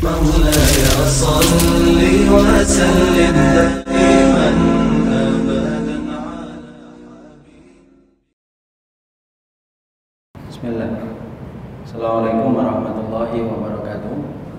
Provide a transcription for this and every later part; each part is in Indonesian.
مولاي صل وسلم دائما أبدا على Bismillah. Assalamualaikum warahmatullahi wabarakatuh.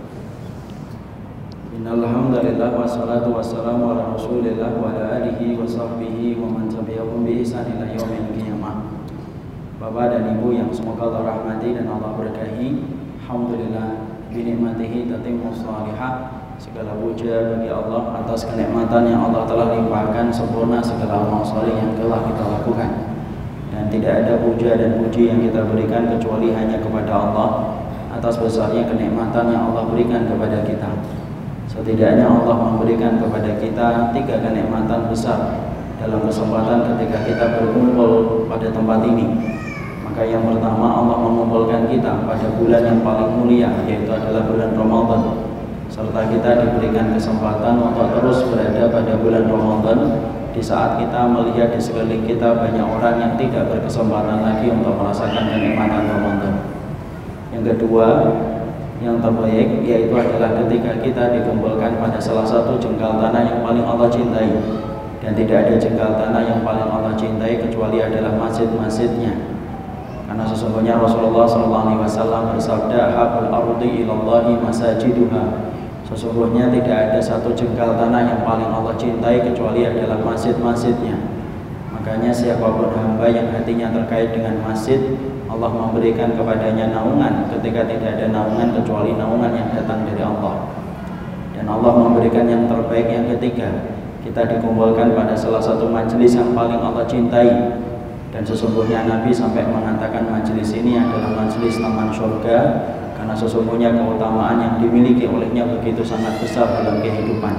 Innal hamdalillah wassalatu wassalamu ala Rasulillah wa ala alihi wa sahbihi wa man tabi'ahum bi ihsan ila yaumil qiyamah. Bapak dan Ibu yang semoga Allah rahmati dan Allah berkahi. Alhamdulillah bi nikmatihi tatimmu shalihah. Segala puja bagi Allah atas kenikmatan yang Allah telah limpahkan sempurna segala amal saleh yang telah kita lakukan. Dan tidak ada puja dan puji yang kita berikan kecuali hanya kepada Allah atas besarnya kenikmatan yang Allah berikan kepada kita. Setidaknya Allah memberikan kepada kita 3 kenikmatan besar dalam kesempatan ketika kita berkumpul pada tempat ini. Maka yang pertama, Allah mengumpulkan kita pada bulan yang paling mulia, yaitu adalah bulan Ramadan. Serta kita diberikan kesempatan untuk terus berada pada bulan Ramadan di saat kita melihat di sekeliling kita banyak orang yang tidak berkesempatan lagi untuk merasakan kenikmatan Ramadan. Yang kedua, yang terbaik yaitu adalah ketika kita dikumpulkan pada salah satu jengkal tanah yang paling Allah cintai. Dan tidak ada jengkal tanah yang paling Allah cintai kecuali adalah masjid-masjidnya. Karena sesungguhnya Rasulullah SAW bersabda, "Habul ardi ilallahi masajiduha." Sesungguhnya tidak ada satu jengkal tanah yang paling Allah cintai kecuali adalah masjid-masjidnya. Makanya siapapun hamba yang hatinya terkait dengan masjid, Allah memberikan kepadanya naungan ketika tidak ada naungan kecuali naungan yang datang dari Allah. Dan Allah memberikan yang terbaik yang ketiga, kita dikumpulkan pada salah satu majelis yang paling Allah cintai. Dan sesungguhnya Nabi sampai mengatakan majelis ini adalah majelis taman surga, karena sesungguhnya keutamaan yang dimiliki olehnya begitu sangat besar dalam kehidupan.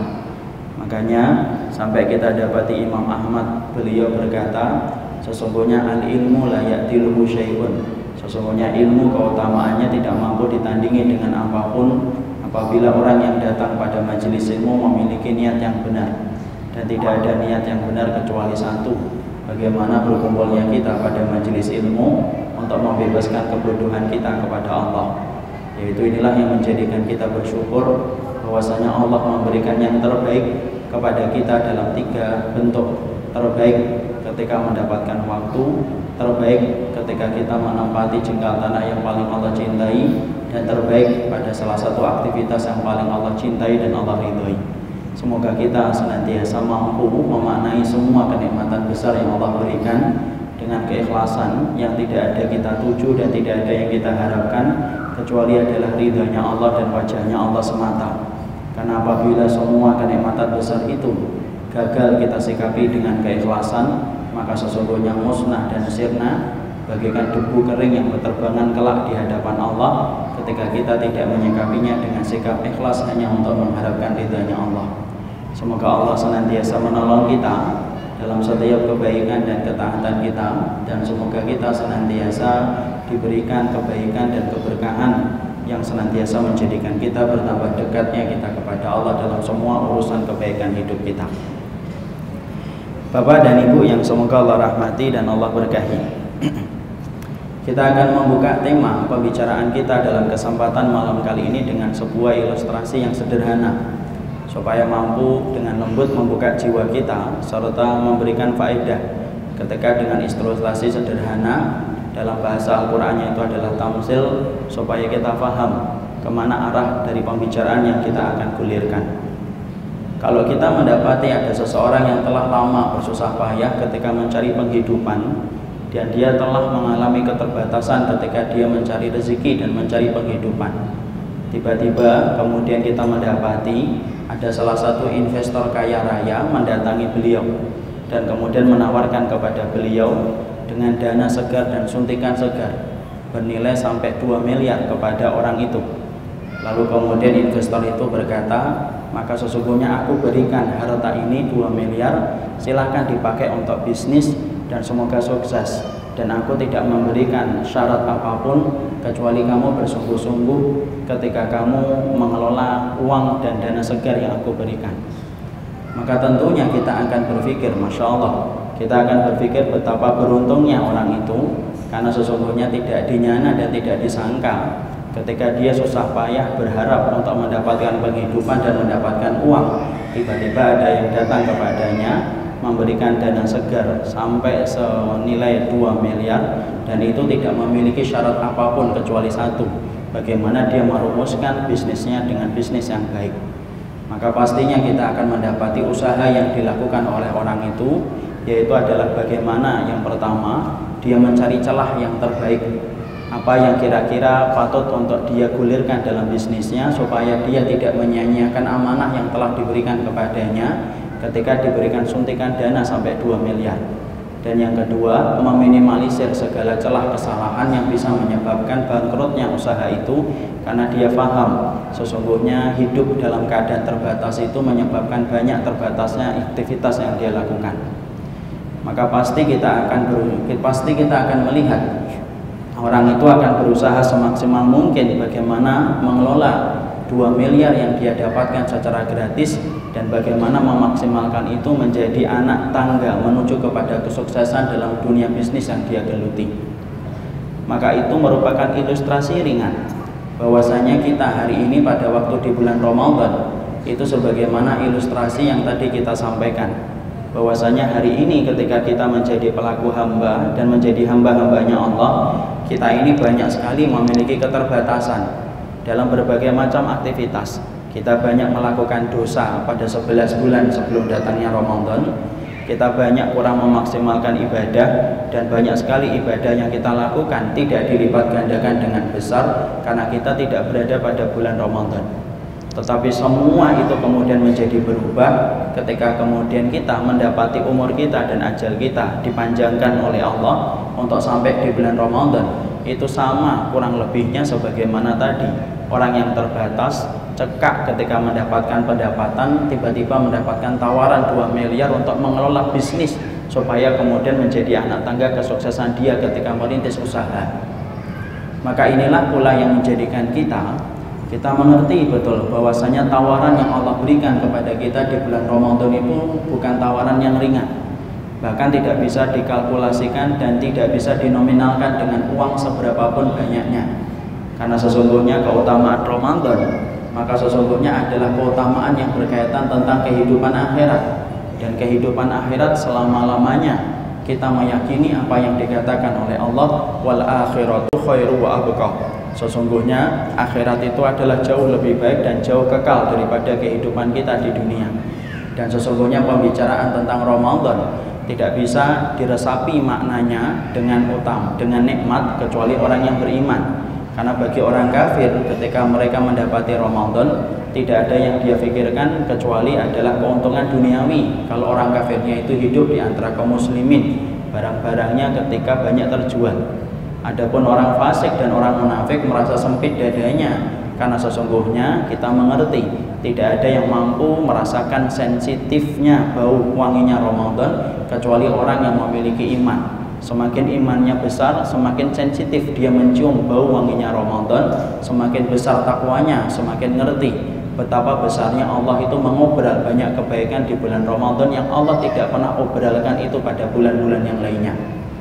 Makanya sampai kita dapati Imam Ahmad, beliau berkata, sesungguhnya al-ilmu la ya'tiluhu syai'un. Sesungguhnya ilmu keutamaannya tidak mampu ditandingi dengan apapun apabila orang yang datang pada majelis ilmu memiliki niat yang benar. Dan tidak ada niat yang benar kecuali satu, bagaimana berkumpulnya kita pada majelis ilmu untuk membebaskan kebodohan kita kepada Allah. Yaitu inilah yang menjadikan kita bersyukur bahwasanya Allah memberikan yang terbaik kepada kita dalam 3 bentuk. Terbaik ketika mendapatkan waktu, terbaik ketika kita menempati jengkal tanah yang paling Allah cintai, dan terbaik pada salah satu aktivitas yang paling Allah cintai dan Allah ridhoi. Semoga kita senantiasa mampu memaknai semua kenikmatan besar yang Allah berikan dengan keikhlasan yang tidak ada kita tuju dan tidak ada yang kita harapkan kecuali adalah ridhanya Allah dan wajahnya Allah semata. Karena apabila semua kenikmatan besar itu gagal kita sikapi dengan keikhlasan, maka sesungguhnya musnah dan sirna bagaikan debu kering yang berterbangan kelak di hadapan Allah ketika kita tidak menyikapinya dengan sikap ikhlas hanya untuk mengharapkan ridhanya Allah. Semoga Allah senantiasa menolong kita dalam setiap kebaikan dan ketaatan kita, dan semoga kita senantiasa diberikan kebaikan dan keberkahan yang senantiasa menjadikan kita bertambah dekatnya kita kepada Allah dalam semua urusan kebaikan hidup kita. Bapak dan Ibu yang semoga Allah rahmati dan Allah berkahi, kita akan membuka tema pembicaraan kita dalam kesempatan malam kali ini dengan sebuah ilustrasi yang sederhana, supaya mampu dengan lembut membuka jiwa kita serta memberikan faedah. Ketika dengan ilustrasi sederhana dalam bahasa Al-Qur'annya itu adalah tamsil, supaya kita paham kemana arah dari pembicaraan yang kita akan gulirkan. Kalau kita mendapati ada seseorang yang telah lama bersusah payah ketika mencari penghidupan, dan dia telah mengalami keterbatasan ketika dia mencari rezeki dan mencari penghidupan, tiba-tiba kemudian kita mendapati ada salah satu investor kaya raya mendatangi beliau dan kemudian menawarkan kepada beliau dengan dana segar dan suntikan segar bernilai sampai 2 miliar kepada orang itu. Lalu kemudian investor itu berkata, maka sesungguhnya aku berikan harta ini 2 miliar, silahkan dipakai untuk bisnis dan semoga sukses. Dan aku tidak memberikan syarat apapun kecuali kamu bersungguh-sungguh ketika kamu mengelola uang dan dana segar yang aku berikan. Maka tentunya kita akan berpikir, Masya Allah, kita akan berpikir betapa beruntungnya orang itu, karena sesungguhnya tidak dinyana dan tidak disangka ketika dia susah payah berharap untuk mendapatkan penghidupan dan mendapatkan uang, tiba-tiba ada yang datang kepadanya memberikan dana segar sampai senilai 2 miliar, dan itu tidak memiliki syarat apapun kecuali satu, bagaimana dia merumuskan bisnisnya dengan bisnis yang baik. Maka pastinya kita akan mendapati usaha yang dilakukan oleh orang itu, yaitu adalah bagaimana yang pertama dia mencari celah yang terbaik, apa yang kira-kira patut untuk dia gulirkan dalam bisnisnya supaya dia tidak menyia-nyiakan amanah yang telah diberikan kepadanya ketika diberikan suntikan dana sampai 2 miliar. Dan yang kedua, meminimalisir segala celah kesalahan yang bisa menyebabkan bangkrutnya usaha itu, karena dia paham sesungguhnya hidup dalam keadaan terbatas itu menyebabkan banyak terbatasnya aktivitas yang dia lakukan. Maka pasti kita akan melihat orang itu akan berusaha semaksimal mungkin bagaimana mengelola 2 miliar yang dia dapatkan secara gratis, dan bagaimana memaksimalkan itu menjadi anak tangga menuju kepada kesuksesan dalam dunia bisnis yang dia geluti. Maka itu merupakan ilustrasi ringan bahwasanya kita hari ini pada waktu di bulan Ramadan itu sebagaimana ilustrasi yang tadi kita sampaikan, bahwasanya hari ini ketika kita menjadi pelaku hamba dan menjadi hamba-hambanya Allah, kita ini banyak sekali memiliki keterbatasan dalam berbagai macam aktivitas. Kita banyak melakukan dosa pada 11 bulan sebelum datangnya Ramadan. Kita banyak kurang memaksimalkan ibadah, dan banyak sekali ibadah yang kita lakukan tidak dilipat gandakan dengan besar karena kita tidak berada pada bulan Ramadan. Tetapi semua itu kemudian menjadi berubah ketika kemudian kita mendapati umur kita dan ajal kita dipanjangkan oleh Allah untuk sampai di bulan Ramadan. Itu sama kurang lebihnya sebagaimana tadi orang yang terbatas cekak ketika mendapatkan pendapatan, tiba-tiba mendapatkan tawaran 2 miliar untuk mengelola bisnis supaya kemudian menjadi anak tangga kesuksesan dia ketika merintis usaha. Maka inilah pula yang menjadikan kita mengerti betul bahwasanya tawaran yang Allah berikan kepada kita di bulan Ramadan itu bukan tawaran yang ringan, bahkan tidak bisa dikalkulasikan dan tidak bisa dinominalkan dengan uang seberapapun banyaknya. Karena sesungguhnya keutamaan Ramadan, maka sesungguhnya adalah keutamaan yang berkaitan tentang kehidupan akhirat. Dan kehidupan akhirat selama-lamanya kita meyakini apa yang dikatakan oleh Allah, wal akhiratu khairu wa abqa. Sesungguhnya akhirat itu adalah jauh lebih baik dan jauh kekal daripada kehidupan kita di dunia. Dan sesungguhnya pembicaraan tentang Ramadan tidak bisa diresapi maknanya dengan nikmat kecuali orang yang beriman. Karena bagi orang kafir ketika mereka mendapati Ramadan, tidak ada yang dia pikirkan kecuali adalah keuntungan duniawi. Kalau orang kafirnya itu hidup di antara kaum muslimin, barang-barangnya ketika banyak terjual. Adapun orang fasik dan orang munafik merasa sempit dadanya, karena sesungguhnya kita mengerti tidak ada yang mampu merasakan sensitifnya bau wanginya Ramadan kecuali orang yang memiliki iman. Semakin imannya besar, semakin sensitif dia mencium bau wanginya Ramadan. Semakin besar takwanya, semakin ngerti betapa besarnya Allah itu mengobral banyak kebaikan di bulan Ramadan yang Allah tidak pernah obralkan itu pada bulan-bulan yang lainnya.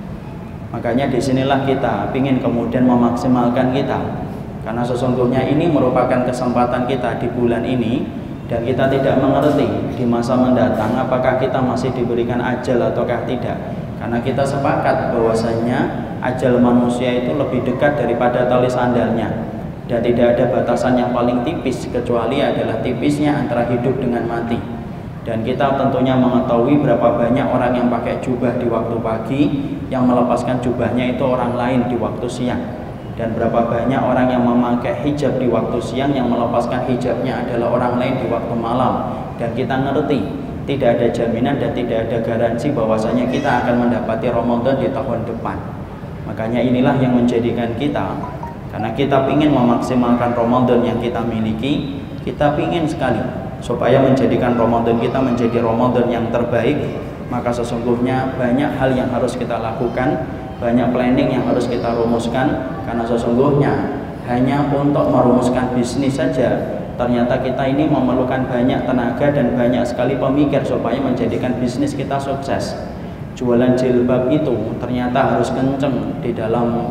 Makanya disinilah kita ingin kemudian memaksimalkan kita, karena sesungguhnya ini merupakan kesempatan kita di bulan ini, dan kita tidak mengerti di masa mendatang apakah kita masih diberikan ajal ataukah tidak. Karena kita sepakat bahwasanya ajal manusia itu lebih dekat daripada tali sandalnya, dan tidak ada batasan yang paling tipis kecuali adalah tipisnya antara hidup dengan mati. Dan kita tentunya mengetahui berapa banyak orang yang pakai jubah di waktu pagi, yang melepaskan jubahnya itu orang lain di waktu siang. Dan berapa banyak orang yang memakai hijab di waktu siang, yang melepaskan hijabnya adalah orang lain di waktu malam. Dan kita ngerti tidak ada jaminan dan tidak ada garansi bahwasanya kita akan mendapati Ramadan di tahun depan. Makanya inilah yang menjadikan kita, karena kita ingin memaksimalkan Ramadan yang kita miliki, kita ingin sekali supaya menjadikan Ramadan kita menjadi Ramadan yang terbaik. Maka sesungguhnya banyak hal yang harus kita lakukan, banyak planning yang harus kita rumuskan. Karena sesungguhnya hanya untuk merumuskan bisnis saja ternyata kita ini memerlukan banyak tenaga dan banyak sekali pemikir supaya menjadikan bisnis kita sukses. Jualan jilbab itu ternyata harus kenceng di dalam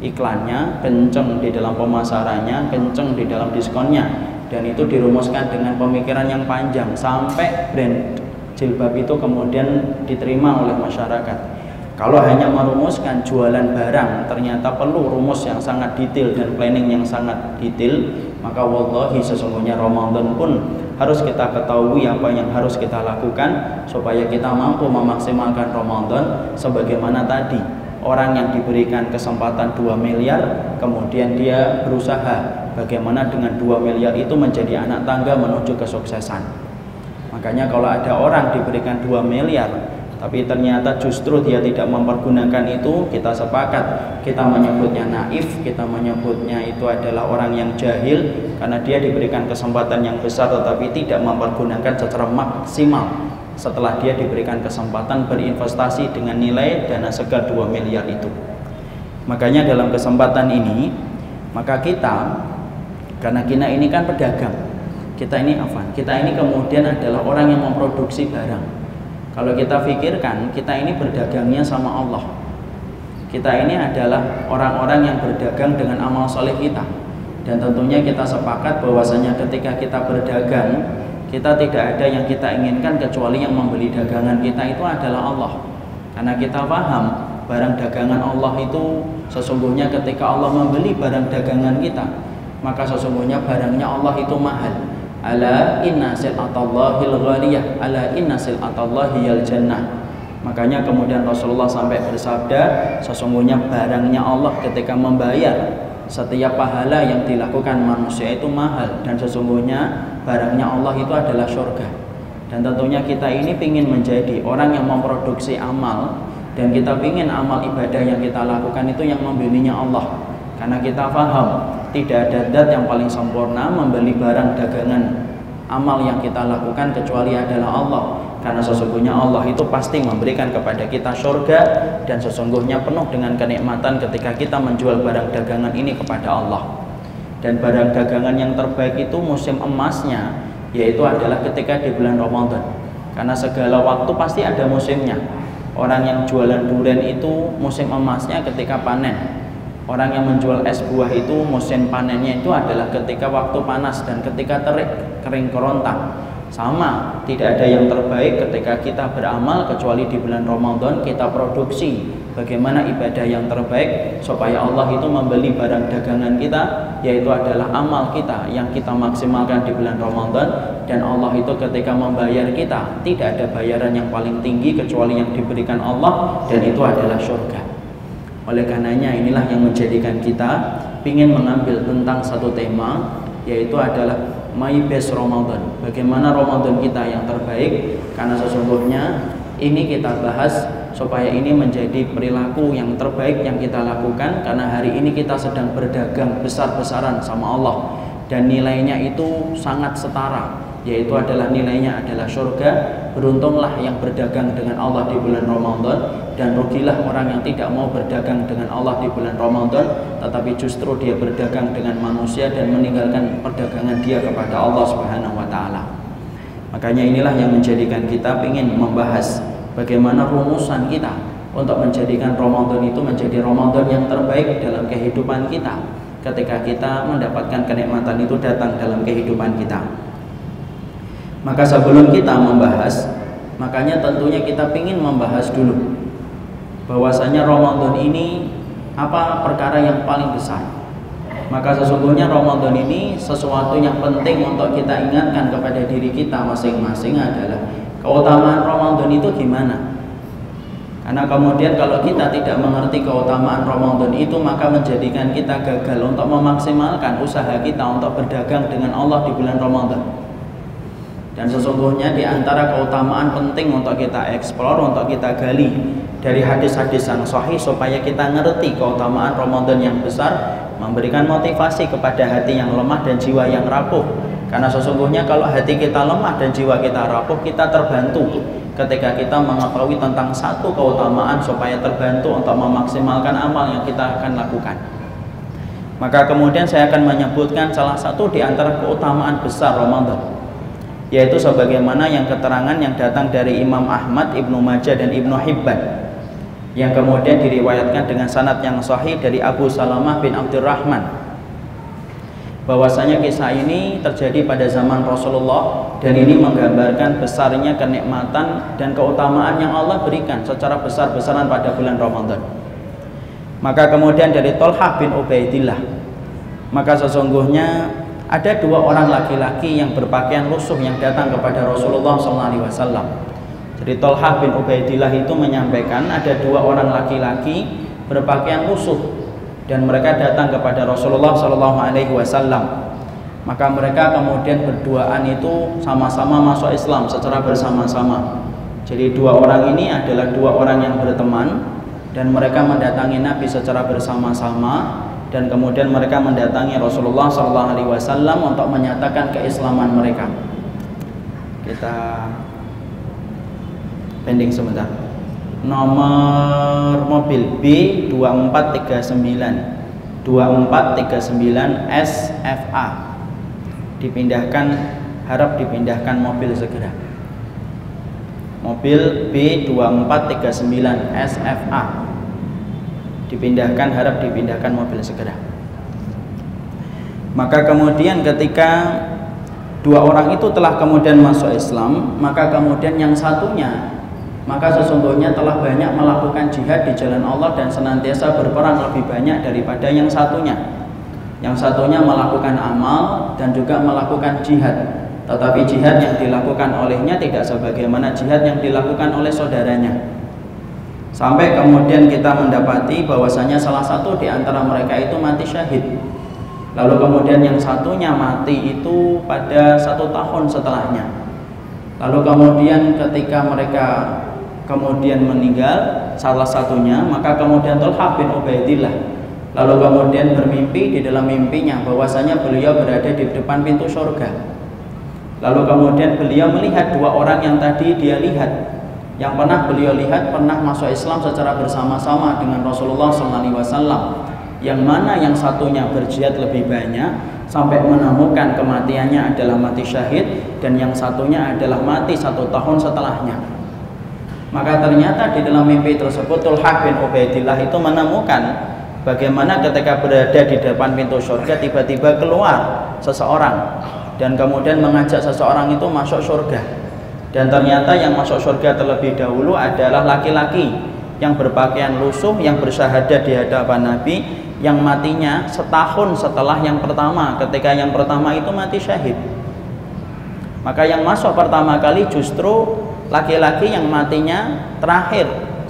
iklannya, kenceng di dalam pemasarannya, kenceng di dalam diskonnya, dan itu dirumuskan dengan pemikiran yang panjang sampai brand jilbab itu kemudian diterima oleh masyarakat. Kalau hanya merumuskan jualan barang ternyata perlu rumus yang sangat detail dan planning yang sangat detail, maka wallahi sesungguhnya Ramadan pun harus kita ketahui apa yang harus kita lakukan supaya kita mampu memaksimalkan Ramadan. Sebagaimana tadi orang yang diberikan kesempatan 2 miliar kemudian dia berusaha bagaimana dengan 2 miliar itu menjadi anak tangga menuju kesuksesan. Makanya kalau ada orang diberikan 2 miliar tapi ternyata justru dia tidak mempergunakan itu, kita sepakat, kita menyebutnya naif, kita menyebutnya itu adalah orang yang jahil, karena dia diberikan kesempatan yang besar tetapi tidak mempergunakan secara maksimal setelah dia diberikan kesempatan berinvestasi dengan nilai dana segar 2 miliar itu. Makanya dalam kesempatan ini, maka kita, karena kita ini kan pedagang, kita ini kemudian adalah orang yang memproduksi barang. Kalau kita pikirkan, kita ini berdagangnya sama Allah. Kita ini adalah orang-orang yang berdagang dengan amal soleh kita. Dan tentunya kita sepakat bahwasanya ketika kita berdagang, kita tidak ada yang kita inginkan kecuali yang membeli dagangan kita itu adalah Allah. Karena kita paham barang dagangan Allah itu sesungguhnya ketika Allah membeli barang dagangan kita, maka sesungguhnya barangnya Allah itu mahal. Ala inna sil'atallahil ghaliyah, ala inna sil'atallahiyal jannah. Makanya kemudian Rasulullah sampai bersabda, sesungguhnya barangnya Allah ketika membayar setiap pahala yang dilakukan manusia itu mahal, dan sesungguhnya barangnya Allah itu adalah surga. Dan tentunya kita ini ingin menjadi orang yang memproduksi amal, dan kita ingin amal ibadah yang kita lakukan itu yang membelinya Allah. Karena kita paham tidak ada zat yang paling sempurna membeli barang dagangan amal yang kita lakukan kecuali adalah Allah. Karena sesungguhnya Allah itu pasti memberikan kepada kita surga, dan sesungguhnya penuh dengan kenikmatan ketika kita menjual barang dagangan ini kepada Allah. Dan barang dagangan yang terbaik itu musim emasnya yaitu adalah ketika di bulan Ramadan. Karena segala waktu pasti ada musimnya. Orang yang jualan durian itu musim emasnya ketika panen. Orang yang menjual es buah itu musim panennya itu adalah ketika waktu panas dan ketika terik, kering kerontang. Sama, tidak ada yang terbaik ketika kita beramal kecuali di bulan Ramadan kita produksi bagaimana ibadah yang terbaik supaya Allah itu membeli barang dagangan kita, yaitu adalah amal kita yang kita maksimalkan di bulan Ramadan. Dan Allah itu ketika membayar kita tidak ada bayaran yang paling tinggi kecuali yang diberikan Allah, dan itu adalah surga. Oleh karenanya inilah yang menjadikan kita ingin mengambil tentang satu tema, yaitu adalah My Best Ramadan. Bagaimana Ramadan kita yang terbaik? Karena sesungguhnya ini kita bahas supaya ini menjadi perilaku yang terbaik yang kita lakukan, karena hari ini kita sedang berdagang besar-besaran sama Allah, dan nilainya itu sangat setara, yaitu adalah nilainya adalah surga. Beruntunglah yang berdagang dengan Allah di bulan Ramadan, dan rugilah orang yang tidak mau berdagang dengan Allah di bulan Ramadan tetapi justru dia berdagang dengan manusia dan meninggalkan perdagangan dia kepada Allah Subhanahu wa taala. Makanya inilah yang menjadikan kita ingin membahas bagaimana rumusan kita untuk menjadikan Ramadan itu menjadi Ramadan yang terbaik dalam kehidupan kita ketika kita mendapatkan kenikmatan itu datang dalam kehidupan kita. Maka sebelum kita membahas, makanya tentunya kita ingin membahas dulu bahwasanya Ramadan ini apa perkara yang paling besar. Maka sesungguhnya Ramadan ini sesuatu yang penting untuk kita ingatkan kepada diri kita masing-masing adalah keutamaan Ramadan itu gimana. Karena kemudian kalau kita tidak mengerti keutamaan Ramadan itu, maka menjadikan kita gagal untuk memaksimalkan usaha kita untuk berdagang dengan Allah di bulan Ramadan. Dan sesungguhnya di antara keutamaan penting untuk kita eksplor, untuk kita gali dari hadis-hadis yang sahih supaya kita ngerti keutamaan Ramadan yang besar, memberikan motivasi kepada hati yang lemah dan jiwa yang rapuh. Karena sesungguhnya kalau hati kita lemah dan jiwa kita rapuh, kita terbantu ketika kita mengetahui tentang satu keutamaan supaya terbantu untuk memaksimalkan amal yang kita akan lakukan. Maka kemudian saya akan menyebutkan salah satu di antara keutamaan besar Ramadan, yaitu sebagaimana yang keterangan yang datang dari Imam Ahmad, Ibnu Majah dan Ibnu Hibban. yang kemudian diriwayatkan dengan sanad yang sahih dari Abu Salamah bin Abdurrahman, bahwasanya kisah ini terjadi pada zaman Rasulullah, dan ini menggambarkan besarnya kenikmatan dan keutamaan yang Allah berikan secara besar-besaran pada bulan Ramadan. Maka kemudian dari Thalhah bin Ubaidillah, maka sesungguhnya ada dua orang laki-laki yang berpakaian lusuh yang datang kepada Rasulullah SAW. Jadi Thalhah bin Ubaidillah itu menyampaikan ada dua orang laki-laki berpakaian lusuh dan mereka datang kepada Rasulullah SAW. Maka mereka kemudian berduaan itu sama-sama masuk Islam secara bersama-sama. Jadi dua orang ini adalah dua orang yang berteman dan mereka mendatangi Nabi secara bersama-sama, dan kemudian mereka mendatangi Rasulullah SAW untuk menyatakan keislaman mereka. Kita pending sebentar. Nomor mobil B2439 SFA dipindahkan, harap dipindahkan mobil segera. Mobil B2439 SFA dipindahkan, harap dipindahkan mobil segera. Maka kemudian ketika dua orang itu telah kemudian masuk Islam, maka kemudian yang satunya maka sesungguhnya telah banyak melakukan jihad di jalan Allah dan senantiasa berperang lebih banyak daripada yang satunya. Yang satunya melakukan amal dan juga melakukan jihad, tetapi jihad yang dilakukan olehnya tidak sebagaimana jihad yang dilakukan oleh saudaranya. Sampai kemudian kita mendapati bahwasanya salah satu di antara mereka itu mati syahid. Lalu kemudian yang satunya mati itu pada 1 tahun setelahnya. Lalu kemudian ketika mereka kemudian meninggal salah satunya, maka kemudian Thalhah bin Ubaidillah lalu kemudian bermimpi di dalam mimpinya bahwasanya beliau berada di depan pintu surga. Lalu kemudian beliau melihat dua orang yang tadi dia lihat, yang pernah beliau lihat pernah masuk Islam secara bersama-sama dengan Rasulullah SAW, yang mana yang satunya berjihad lebih banyak sampai menemukan kematiannya adalah mati syahid, dan yang satunya adalah mati 1 tahun setelahnya. Maka ternyata di dalam mimpi tersebut Thalhah bin Ubaidillah itu menemukan bagaimana ketika berada di depan pintu surga tiba-tiba keluar seseorang dan kemudian mengajak seseorang itu masuk surga. Dan ternyata yang masuk surga terlebih dahulu adalah laki-laki yang berpakaian lusuh yang bersyahadat di hadapan Nabi, yang matinya setahun setelah yang pertama, ketika yang pertama itu mati syahid. Maka yang masuk pertama kali justru laki-laki yang matinya terakhir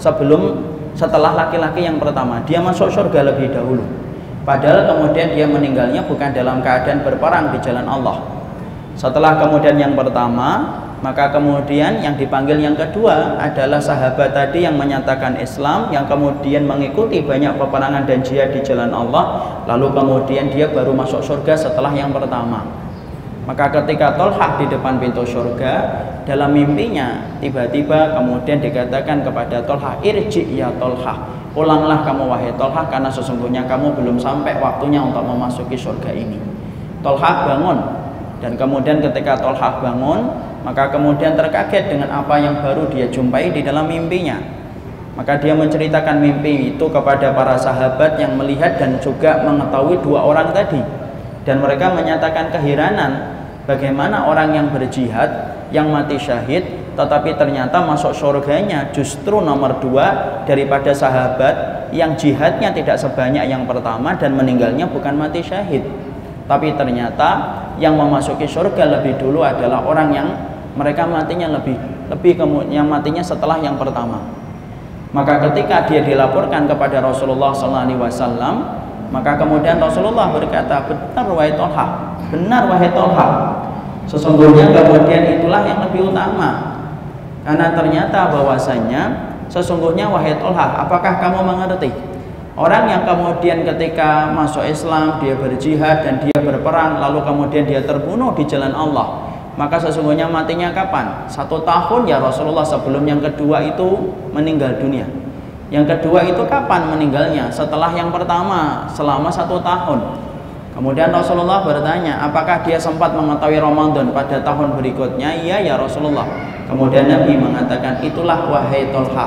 setelah laki-laki yang pertama. Dia masuk surga lebih dahulu, padahal kemudian dia meninggalnya bukan dalam keadaan berperang di jalan Allah. Setelah kemudian yang pertama, maka kemudian yang dipanggil yang kedua adalah sahabat tadi yang menyatakan Islam, yang kemudian mengikuti banyak peperangan dan jihad di jalan Allah, lalu kemudian dia baru masuk surga setelah yang pertama. Maka ketika Thalhah di depan pintu surga, dalam mimpinya tiba-tiba kemudian dikatakan kepada Thalhah, irji ya Thalhah, pulanglah kamu wahai Thalhah, karena sesungguhnya kamu belum sampai waktunya untuk memasuki surga ini. Thalhah bangun, dan kemudian ketika Thalhah bangun, maka kemudian terkaget dengan apa yang baru dia jumpai di dalam mimpinya. Maka dia menceritakan mimpi itu kepada para sahabat yang melihat dan juga mengetahui dua orang tadi, dan mereka menyatakan keheranan bagaimana orang yang berjihad yang mati syahid tetapi ternyata masuk surganya justru nomor 2 daripada sahabat yang jihadnya tidak sebanyak yang pertama dan meninggalnya bukan mati syahid. Tapi ternyata yang memasuki surga lebih dulu adalah orang yang mereka matinya lebih yang matinya setelah yang pertama. Maka ketika dia dilaporkan kepada Rasulullah SAW, maka kemudian Rasulullah berkata, benar wahai Thalhah, benar wahai Thalhah, sesungguhnya kemudian itulah yang lebih utama. Karena ternyata bahwasanya sesungguhnya wahai Thalhah, apakah kamu mengerti orang yang kemudian ketika masuk Islam dia berjihad dan dia berperang lalu kemudian dia terbunuh di jalan Allah, maka sesungguhnya matinya kapan? 1 tahun ya Rasulullah sebelum yang kedua itu meninggal dunia. Yang kedua itu kapan meninggalnya? Setelah yang pertama selama 1 tahun. Kemudian Rasulullah bertanya, apakah dia sempat mengetahui Ramadan pada tahun berikutnya? Iya ya Rasulullah. Kemudian Nabi mengatakan, itulah wahai Thalhah,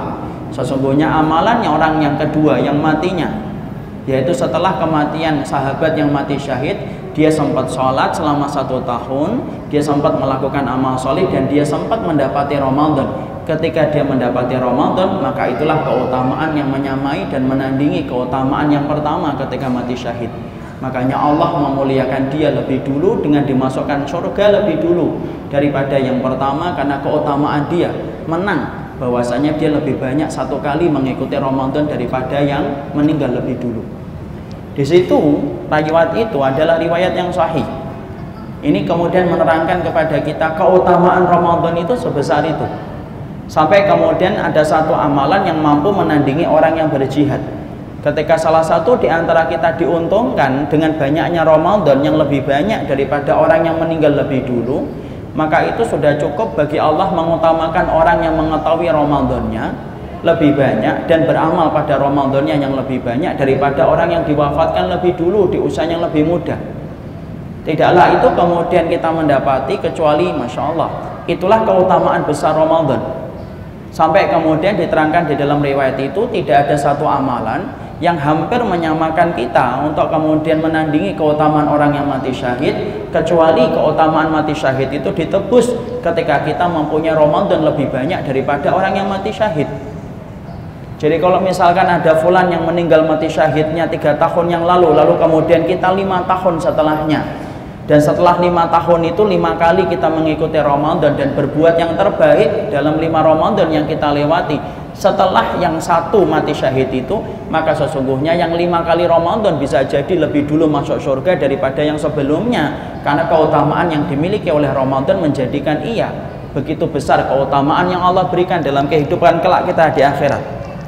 Sesungguhnya amalannya orang yang kedua yang matinya, yaitu setelah kematian sahabat yang mati syahid, dia sempat sholat selama 1 tahun, dia sempat melakukan amal soleh, dan dia sempat mendapati Ramadan. Ketika dia mendapati Ramadan, maka itulah keutamaan yang menyamai dan menandingi keutamaan yang pertama ketika mati syahid. Makanya Allah memuliakan dia lebih dulu dengan dimasukkan surga lebih dulu daripada yang pertama, karena keutamaan dia menang, bahwasanya dia lebih banyak 1 kali mengikuti Ramadan daripada yang meninggal lebih dulu. Di situ riwayat itu adalah riwayat yang sahih. Ini kemudian menerangkan kepada kita keutamaan Ramadan itu sebesar itu. Sampai kemudian ada satu amalan yang mampu menandingi orang yang berjihad. Ketika salah satu di antara kita diuntungkan dengan banyaknya Ramadan yang lebih banyak daripada orang yang meninggal lebih dulu, maka itu sudah cukup bagi Allah mengutamakan orang yang mengetahui Ramadannya lebih banyak dan beramal pada Ramadannya yang lebih banyak daripada orang yang diwafatkan lebih dulu di usia yang lebih muda. Tidaklah itu kemudian kita mendapati kecuali Masya Allah, itulah keutamaan besar Ramadan. Sampai kemudian diterangkan di dalam riwayat itu tidak ada satu amalan yang hampir menyamakan kita untuk kemudian menandingi keutamaan orang yang mati syahid, kecuali keutamaan mati syahid itu ditebus ketika kita mempunyai Ramadan lebih banyak daripada orang yang mati syahid. Jadi kalau misalkan ada fulan yang meninggal mati syahidnya 3 tahun yang lalu kemudian kita 5 tahun setelahnya, dan setelah 5 tahun itu 5 kali kita mengikuti Ramadan dan berbuat yang terbaik dalam 5 Ramadan yang kita lewati, setelah yang 1 mati syahid itu, maka sesungguhnya yang 5 kali Ramadan bisa jadi lebih dulu masuk surga daripada yang sebelumnya, karena keutamaan yang dimiliki oleh Ramadan menjadikan ia begitu besar keutamaan yang Allah berikan dalam kehidupan kelak kita di akhirat.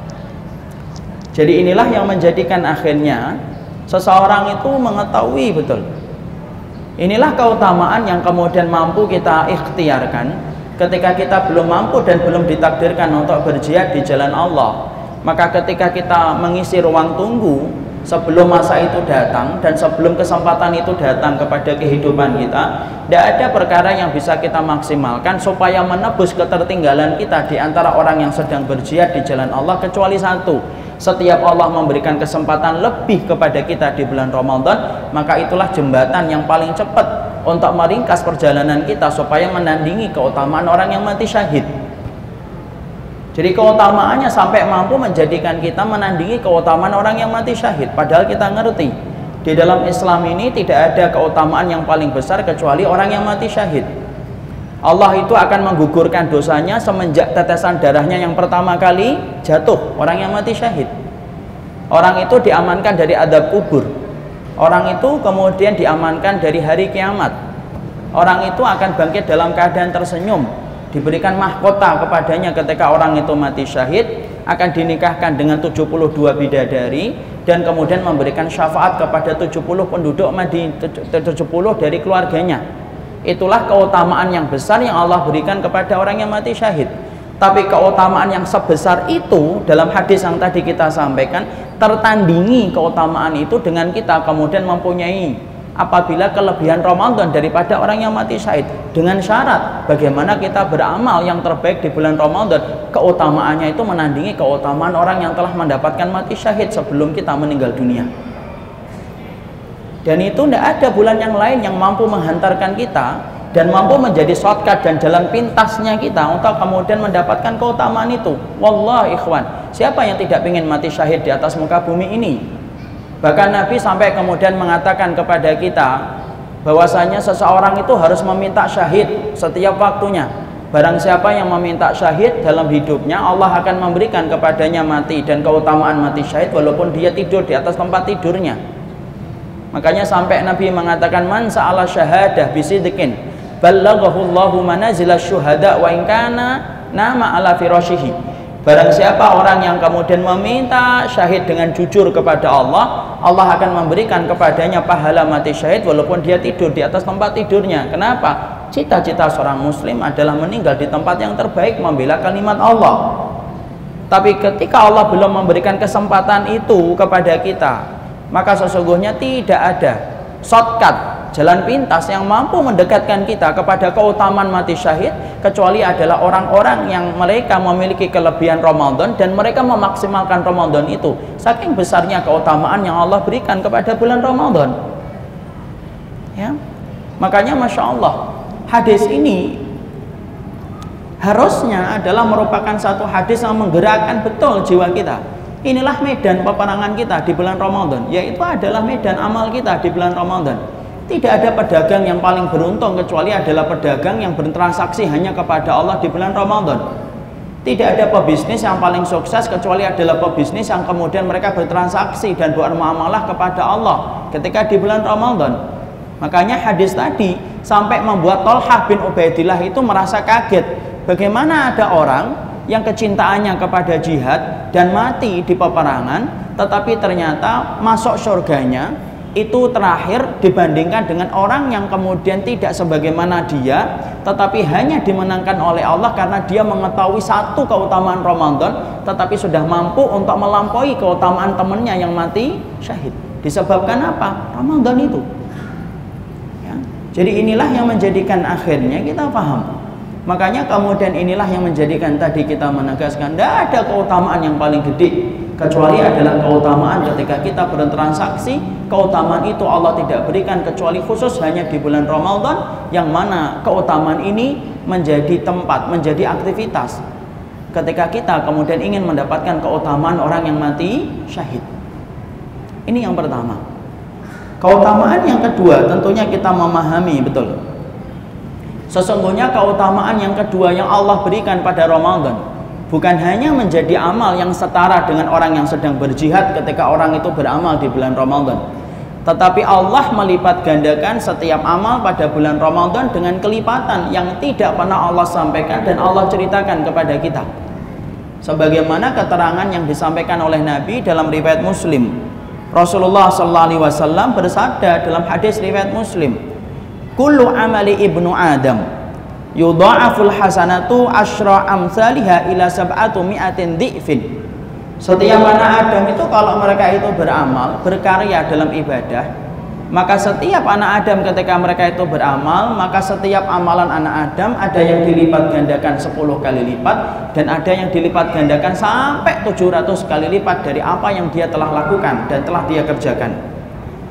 Jadi inilah yang menjadikan akhirnya seseorang itu mengetahui betul. Inilah keutamaan yang kemudian mampu kita ikhtiarkan ketika kita belum mampu dan belum ditakdirkan untuk berjihad di jalan Allah. Maka ketika kita mengisi ruang tunggu sebelum masa itu datang dan sebelum kesempatan itu datang kepada kehidupan kita, tidak ada perkara yang bisa kita maksimalkan supaya menebus ketertinggalan kita di antara orang yang sedang berjihad di jalan Allah, kecuali satu: setiap Allah memberikan kesempatan lebih kepada kita di bulan Ramadan, maka itulah jembatan yang paling cepat untuk meringkas perjalanan kita supaya menandingi keutamaan orang yang mati syahid. Jadi keutamaannya sampai mampu menjadikan kita menandingi keutamaan orang yang mati syahid. Padahal kita ngerti di dalam Islam ini tidak ada keutamaan yang paling besar kecuali orang yang mati syahid. Allah itu akan menggugurkan dosanya semenjak tetesan darahnya yang pertama kali jatuh, orang yang mati syahid. Orang itu diamankan dari azab kubur. Orang itu kemudian diamankan dari hari kiamat. Orang itu akan bangkit dalam keadaan tersenyum, diberikan mahkota kepadanya ketika orang itu mati syahid, akan dinikahkan dengan 72 bidadari, dan kemudian memberikan syafaat kepada 70 penduduk Madinah, 70 dari keluarganya. Itulah keutamaan yang besar yang Allah berikan kepada orang yang mati syahid. Tapi keutamaan yang sebesar itu dalam hadis yang tadi kita sampaikan tertandingi keutamaan itu dengan kita kemudian mempunyai apabila kelebihan Ramadan daripada orang yang mati syahid, dengan syarat bagaimana kita beramal yang terbaik di bulan Ramadan, keutamaannya itu menandingi keutamaan orang yang telah mendapatkan mati syahid sebelum kita meninggal dunia. Dan itu tidak ada bulan yang lain yang mampu menghantarkan kita dan mampu menjadi shortcut dan jalan pintasnya kita untuk kemudian mendapatkan keutamaan itu. Wallah ikhwan, siapa yang tidak ingin mati syahid di atas muka bumi ini? Bahkan Nabi sampai kemudian mengatakan kepada kita bahwasanya seseorang itu harus meminta syahid setiap waktunya. Barang siapa yang meminta syahid dalam hidupnya, Allah akan memberikan kepadanya mati dan keutamaan mati syahid walaupun dia tidur di atas tempat tidurnya. Makanya sampai Nabi mengatakan, man sa'ala syahadah bisidqin ballaghahu Allahu manazila syuhada wa in kana nama ala firashihi. Barang siapa orang yang kemudian meminta syahid dengan jujur kepada Allah, Allah akan memberikan kepadanya pahala mati syahid walaupun dia tidur di atas tempat tidurnya. Kenapa? Cita-cita seorang muslim adalah meninggal di tempat yang terbaik membela kalimat Allah. Tapi ketika Allah belum memberikan kesempatan itu kepada kita, maka sesungguhnya tidak ada shortcut jalan pintas yang mampu mendekatkan kita kepada keutamaan mati syahid kecuali adalah orang-orang yang mereka memiliki kelebihan Ramadan dan mereka memaksimalkan Ramadan itu. Saking besarnya keutamaan yang Allah berikan kepada bulan Ramadan. Ya. Makanya Masya Allah, hadis ini harusnya adalah merupakan satu hadis yang menggerakkan betul jiwa kita. Inilah medan peperangan kita di bulan Ramadan, yaitu adalah medan amal kita di bulan Ramadan. Tidak ada pedagang yang paling beruntung kecuali adalah pedagang yang bertransaksi hanya kepada Allah di bulan Ramadan. Tidak ada pebisnis yang paling sukses kecuali adalah pebisnis yang kemudian mereka bertransaksi dan bermuamalah kepada Allah ketika di bulan Ramadan. Makanya hadis tadi sampai membuat Thalhah bin Ubaidillah itu merasa kaget. Bagaimana ada orang yang kecintaannya kepada jihad dan mati di peperangan, tetapi ternyata masuk surganya itu terakhir dibandingkan dengan orang yang kemudian tidak sebagaimana dia, tetapi hanya dimenangkan oleh Allah karena dia mengetahui satu keutamaan Ramadan, tetapi sudah mampu untuk melampaui keutamaan temannya yang mati syahid. Disebabkan apa? Ramadan itu. Ya. Jadi inilah yang menjadikan akhirnya kita paham. Makanya kemudian inilah yang menjadikan tadi kita menegaskan tidak ada keutamaan yang paling gede kecuali adalah keutamaan ketika kita bertransaksi. Keutamaan itu Allah tidak berikan kecuali khusus hanya di bulan Ramadan, yang mana keutamaan ini menjadi tempat, menjadi aktivitas ketika kita kemudian ingin mendapatkan keutamaan orang yang mati syahid. Ini yang pertama. Keutamaan yang kedua tentunya kita memahami betul. Sesungguhnya keutamaan yang kedua yang Allah berikan pada Ramadan bukan hanya menjadi amal yang setara dengan orang yang sedang berjihad ketika orang itu beramal di bulan Ramadan, tetapi Allah melipat gandakan setiap amal pada bulan Ramadan dengan kelipatan yang tidak pernah Allah sampaikan dan Allah ceritakan kepada kita. Sebagaimana keterangan yang disampaikan oleh Nabi dalam riwayat Muslim. Rasulullah SAW bersabda dalam hadis riwayat Muslim, kullu amali ibnu Adam yudha'aful hasanatu asyra amsalihha ila sab'atu mi'atin dhi'fin. Setiap anak Adam itu kalau mereka itu beramal, berkarya dalam ibadah, maka setiap anak Adam ketika mereka itu beramal, maka setiap amalan anak Adam ada yang dilipat gandakan 10 kali lipat dan ada yang dilipat gandakan sampai 700 kali lipat dari apa yang dia telah lakukan dan telah dia kerjakan.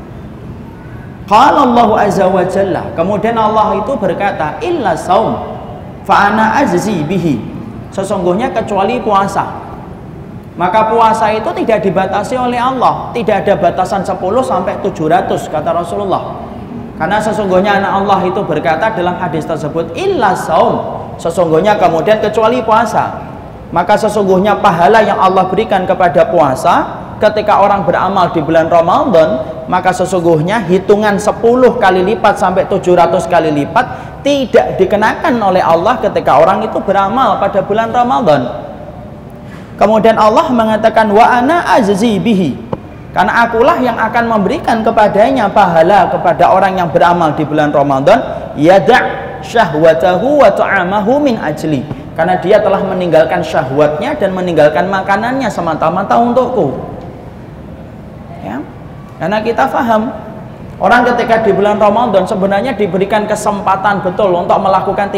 Qala Allah azza wa jalla, kemudian Allah itu berkata, illa saum fa ana azzi bihi, sesungguhnya kecuali puasa. Maka puasa itu tidak dibatasi oleh Allah, tidak ada batasan 10 sampai 700 kata Rasulullah. Karena sesungguhnya anak Allah itu berkata dalam hadis tersebut, illa saum, sesungguhnya kemudian kecuali puasa. Maka sesungguhnya pahala yang Allah berikan kepada puasa ketika orang beramal di bulan Ramadan, maka sesungguhnya hitungan 10 kali lipat sampai 700 kali lipat tidak dikenakan oleh Allah ketika orang itu beramal pada bulan Ramadan. Kemudian Allah mengatakan wa ana azzi bihi, karena akulah yang akan memberikan kepadanya pahala kepada orang yang beramal di bulan Ramadan, yada' syahwatahu wa ta'amahu min ajli, karena dia telah meninggalkan syahwatnya dan meninggalkan makanannya semata-mata untukku. Ya. Karena kita paham orang ketika di bulan Ramadan sebenarnya diberikan kesempatan betul untuk melakukan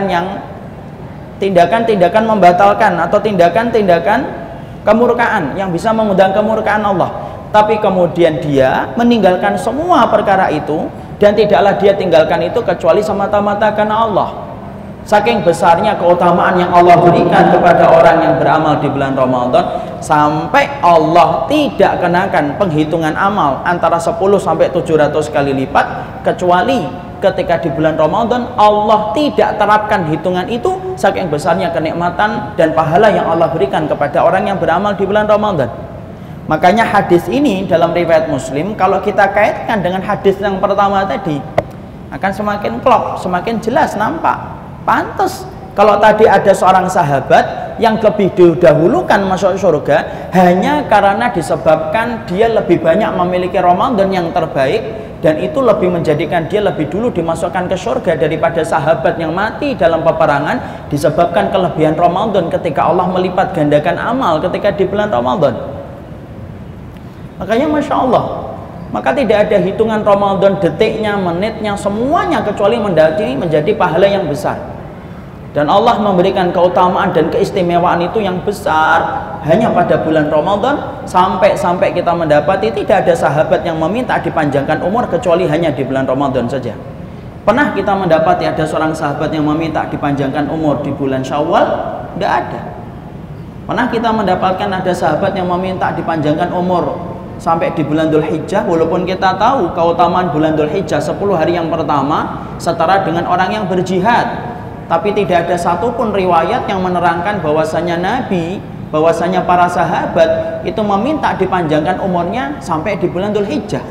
tindakan membatalkan atau tindakan kemurkaan yang bisa mengundang kemurkaan Allah. Tapi kemudian dia meninggalkan semua perkara itu dan tidaklah dia tinggalkan itu kecuali semata-mata karena Allah. Saking besarnya keutamaan yang Allah berikan kepada orang yang beramal di bulan Ramadan, sampai Allah tidak kenakan penghitungan amal antara 10 sampai 700 kali lipat, kecuali ketika di bulan Ramadan Allah tidak terapkan hitungan itu. Saking besarnya kenikmatan dan pahala yang Allah berikan kepada orang yang beramal di bulan Ramadan. Makanya hadis ini dalam riwayat Muslim, kalau kita kaitkan dengan hadis yang pertama tadi, akan semakin klop, semakin jelas nampak. Pantas kalau tadi ada seorang sahabat yang lebih didahulukan masuk surga hanya karena disebabkan dia lebih banyak memiliki Ramadan yang terbaik, dan itu lebih menjadikan dia lebih dulu dimasukkan ke surga daripada sahabat yang mati dalam peperangan disebabkan kelebihan Ramadan ketika Allah melipat gandakan amal ketika di bulan Ramadan. Makanya Masya Allah, maka tidak ada hitungan Ramadan detiknya, menitnya, semuanya kecuali menjadi pahala yang besar. Dan Allah memberikan keutamaan dan keistimewaan itu yang besar hanya pada bulan Ramadan, sampai kita mendapati tidak ada sahabat yang meminta dipanjangkan umur kecuali hanya di bulan Ramadan saja. Pernah kita mendapati ada seorang sahabat yang meminta dipanjangkan umur di bulan Syawal? Tidak ada. Pernah kita mendapatkan ada sahabat yang meminta dipanjangkan umur sampai di bulan Dzulhijjah, walaupun kita tahu keutamaan bulan Dzulhijjah 10 hari yang pertama setara dengan orang yang berjihad, tapi tidak ada satupun riwayat yang menerangkan bahwasanya Nabi, bahwasanya para sahabat itu meminta dipanjangkan umurnya sampai di bulan Dzulhijjah.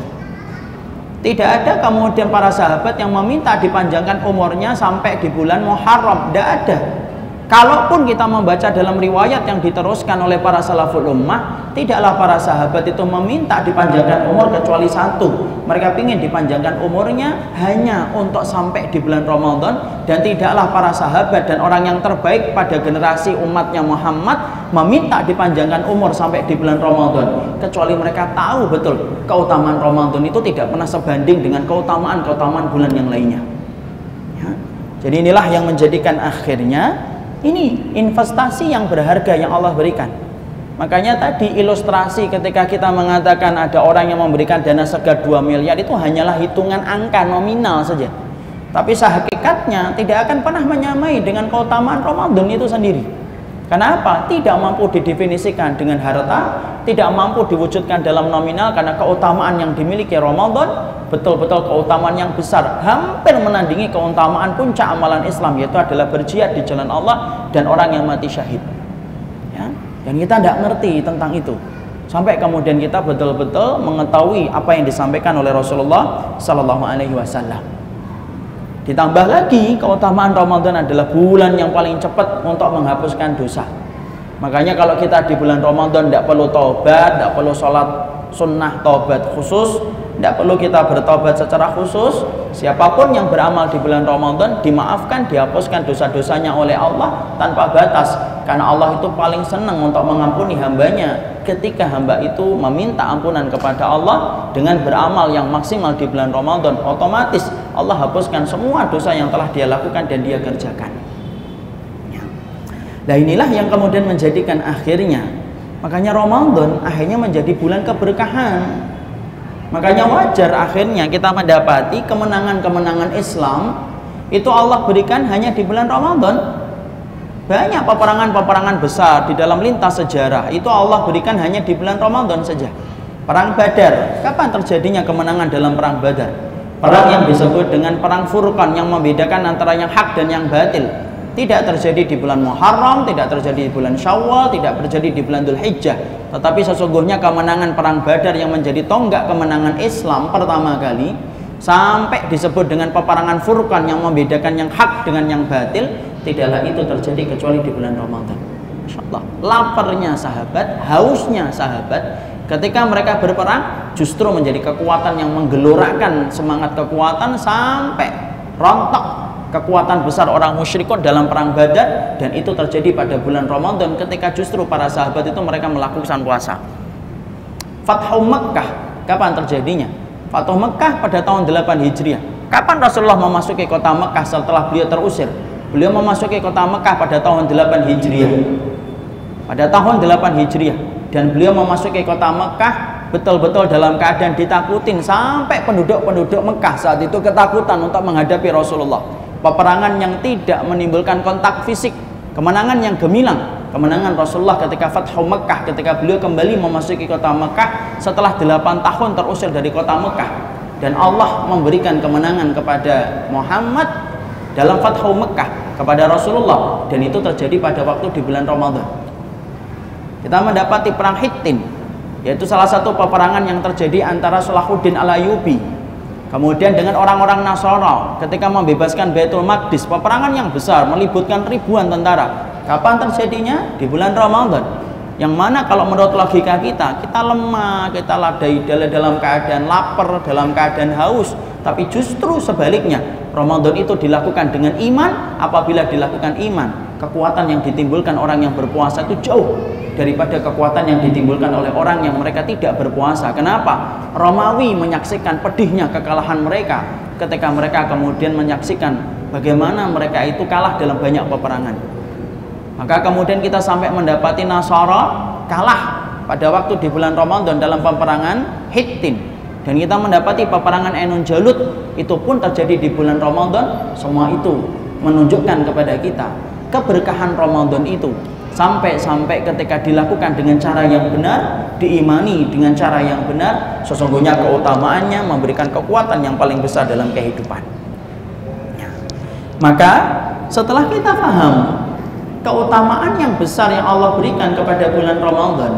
Tidak ada kemudian para sahabat yang meminta dipanjangkan umurnya sampai di bulan Muharram, tidak ada. Kalaupun kita membaca dalam riwayat yang diteruskan oleh para salaful ummah, tidaklah para sahabat itu meminta dipanjangkan umur kecuali satu. Mereka ingin dipanjangkan umurnya hanya untuk sampai di bulan Ramadan, dan tidaklah para sahabat dan orang yang terbaik pada generasi umatnya Muhammad meminta dipanjangkan umur sampai di bulan Ramadan, kecuali mereka tahu betul keutamaan Ramadan itu tidak pernah sebanding dengan keutamaan bulan yang lainnya. Ya. Jadi inilah yang menjadikan akhirnya ini investasi yang berharga yang Allah berikan. Makanya tadi ilustrasi ketika kita mengatakan ada orang yang memberikan dana segar 2 miliar itu hanyalah hitungan angka nominal saja. Tapi hakikatnya tidak akan pernah menyamai dengan keutamaan Ramadan itu sendiri. Kenapa? Tidak mampu didefinisikan dengan harta, tidak mampu diwujudkan dalam nominal, karena keutamaan yang dimiliki Ramadan betul-betul keutamaan yang besar, hampir menandingi keutamaan puncak amalan Islam, yaitu adalah berjihad di jalan Allah dan orang yang mati syahid. Ya? Dan kita tidak ngerti tentang itu sampai kemudian kita betul-betul mengetahui apa yang disampaikan oleh Rasulullah Sallallahu Alaihi Wasallam. Ditambah lagi keutamaan Ramadan adalah bulan yang paling cepat untuk menghapuskan dosa. Makanya kalau kita di bulan Ramadan tidak perlu taubat, tidak perlu sholat sunnah taubat khusus, tidak perlu kita bertobat secara khusus. Siapapun yang beramal di bulan Ramadan dimaafkan, dihapuskan dosa-dosanya oleh Allah tanpa batas. Karena Allah itu paling senang untuk mengampuni hambanya ketika hamba itu meminta ampunan kepada Allah dengan beramal yang maksimal di bulan Ramadan. Otomatis Allah hapuskan semua dosa yang telah dia lakukan dan dia kerjakan. Nah inilah yang kemudian menjadikan akhirnya, makanya Ramadan akhirnya menjadi bulan keberkahan. Makanya wajar akhirnya kita mendapati kemenangan-kemenangan Islam itu Allah berikan hanya di bulan Ramadan. Banyak peperangan-peperangan besar di dalam lintas sejarah itu Allah berikan hanya di bulan Ramadan saja. Perang Badar, kapan terjadinya kemenangan dalam perang Badar? Perang yang disebut dengan perang Furqan yang membedakan antara yang hak dan yang batil, tidak terjadi di bulan Muharram, tidak terjadi di bulan Syawal, tidak terjadi di bulan Dzulhijjah. Tetapi sesungguhnya kemenangan perang Badar yang menjadi tonggak kemenangan Islam pertama kali, sampai disebut dengan peperangan Furqan yang membedakan yang hak dengan yang batil, tidaklah itu terjadi kecuali di bulan Ramadan. Masya Allah, laparnya sahabat, hausnya sahabat ketika mereka berperang justru menjadi kekuatan yang menggelorakan semangat kekuatan sampai rontok kekuatan besar orang musyrikun dalam perang Badar. Dan itu terjadi pada bulan Ramadan ketika justru para sahabat itu mereka melakukan puasa. Fathu Mekkah, kapan terjadinya? Fathu Mekkah pada tahun 8 Hijriah. Kapan Rasulullah memasuki kota Mekkah setelah beliau terusir? Beliau memasuki kota Mekkah pada tahun 8 Hijriah. Pada tahun 8 Hijriah. Dan beliau memasuki kota Mekkah betul-betul dalam keadaan ditakutin, sampai penduduk-penduduk Mekkah saat itu ketakutan untuk menghadapi Rasulullah. Peperangan yang tidak menimbulkan kontak fisik, kemenangan yang gemilang, kemenangan Rasulullah ketika Fathu Mekkah, ketika beliau kembali memasuki kota Mekkah setelah 8 tahun terusir dari kota Mekkah. Dan Allah memberikan kemenangan kepada Muhammad dalam Fathu Mekkah kepada Rasulullah, dan itu terjadi pada waktu di bulan Ramadan. Kita mendapati perang Hittin, yaitu salah satu peperangan yang terjadi antara Salahuddin Al-Ayyubi kemudian dengan orang-orang Nasrani ketika membebaskan Baitul Maqdis. Peperangan yang besar melibatkan ribuan tentara. Kapan terjadinya? Di bulan Ramadan. Yang mana kalau menurut logika kita lemah, kita dalam keadaan lapar, dalam keadaan haus. Tapi justru sebaliknya, Ramadan itu dilakukan dengan iman. Apabila dilakukan iman, kekuatan yang ditimbulkan orang yang berpuasa itu jauh daripada kekuatan yang ditimbulkan oleh orang yang mereka tidak berpuasa. Kenapa? Romawi menyaksikan pedihnya kekalahan mereka ketika mereka kemudian menyaksikan bagaimana mereka itu kalah dalam banyak peperangan. Maka kemudian kita sampai mendapati Nasara kalah pada waktu di bulan Ramadan dalam peperangan Hittin, dan kita mendapati peperangan Ainun Jalut itu pun terjadi di bulan Ramadan. Semua itu menunjukkan kepada kita keberkahan Ramadan itu, sampai ketika dilakukan dengan cara yang benar, diimani dengan cara yang benar, sesungguhnya keutamaannya memberikan kekuatan yang paling besar dalam kehidupan. Maka setelah kita paham keutamaan yang besar yang Allah berikan kepada bulan Ramadan,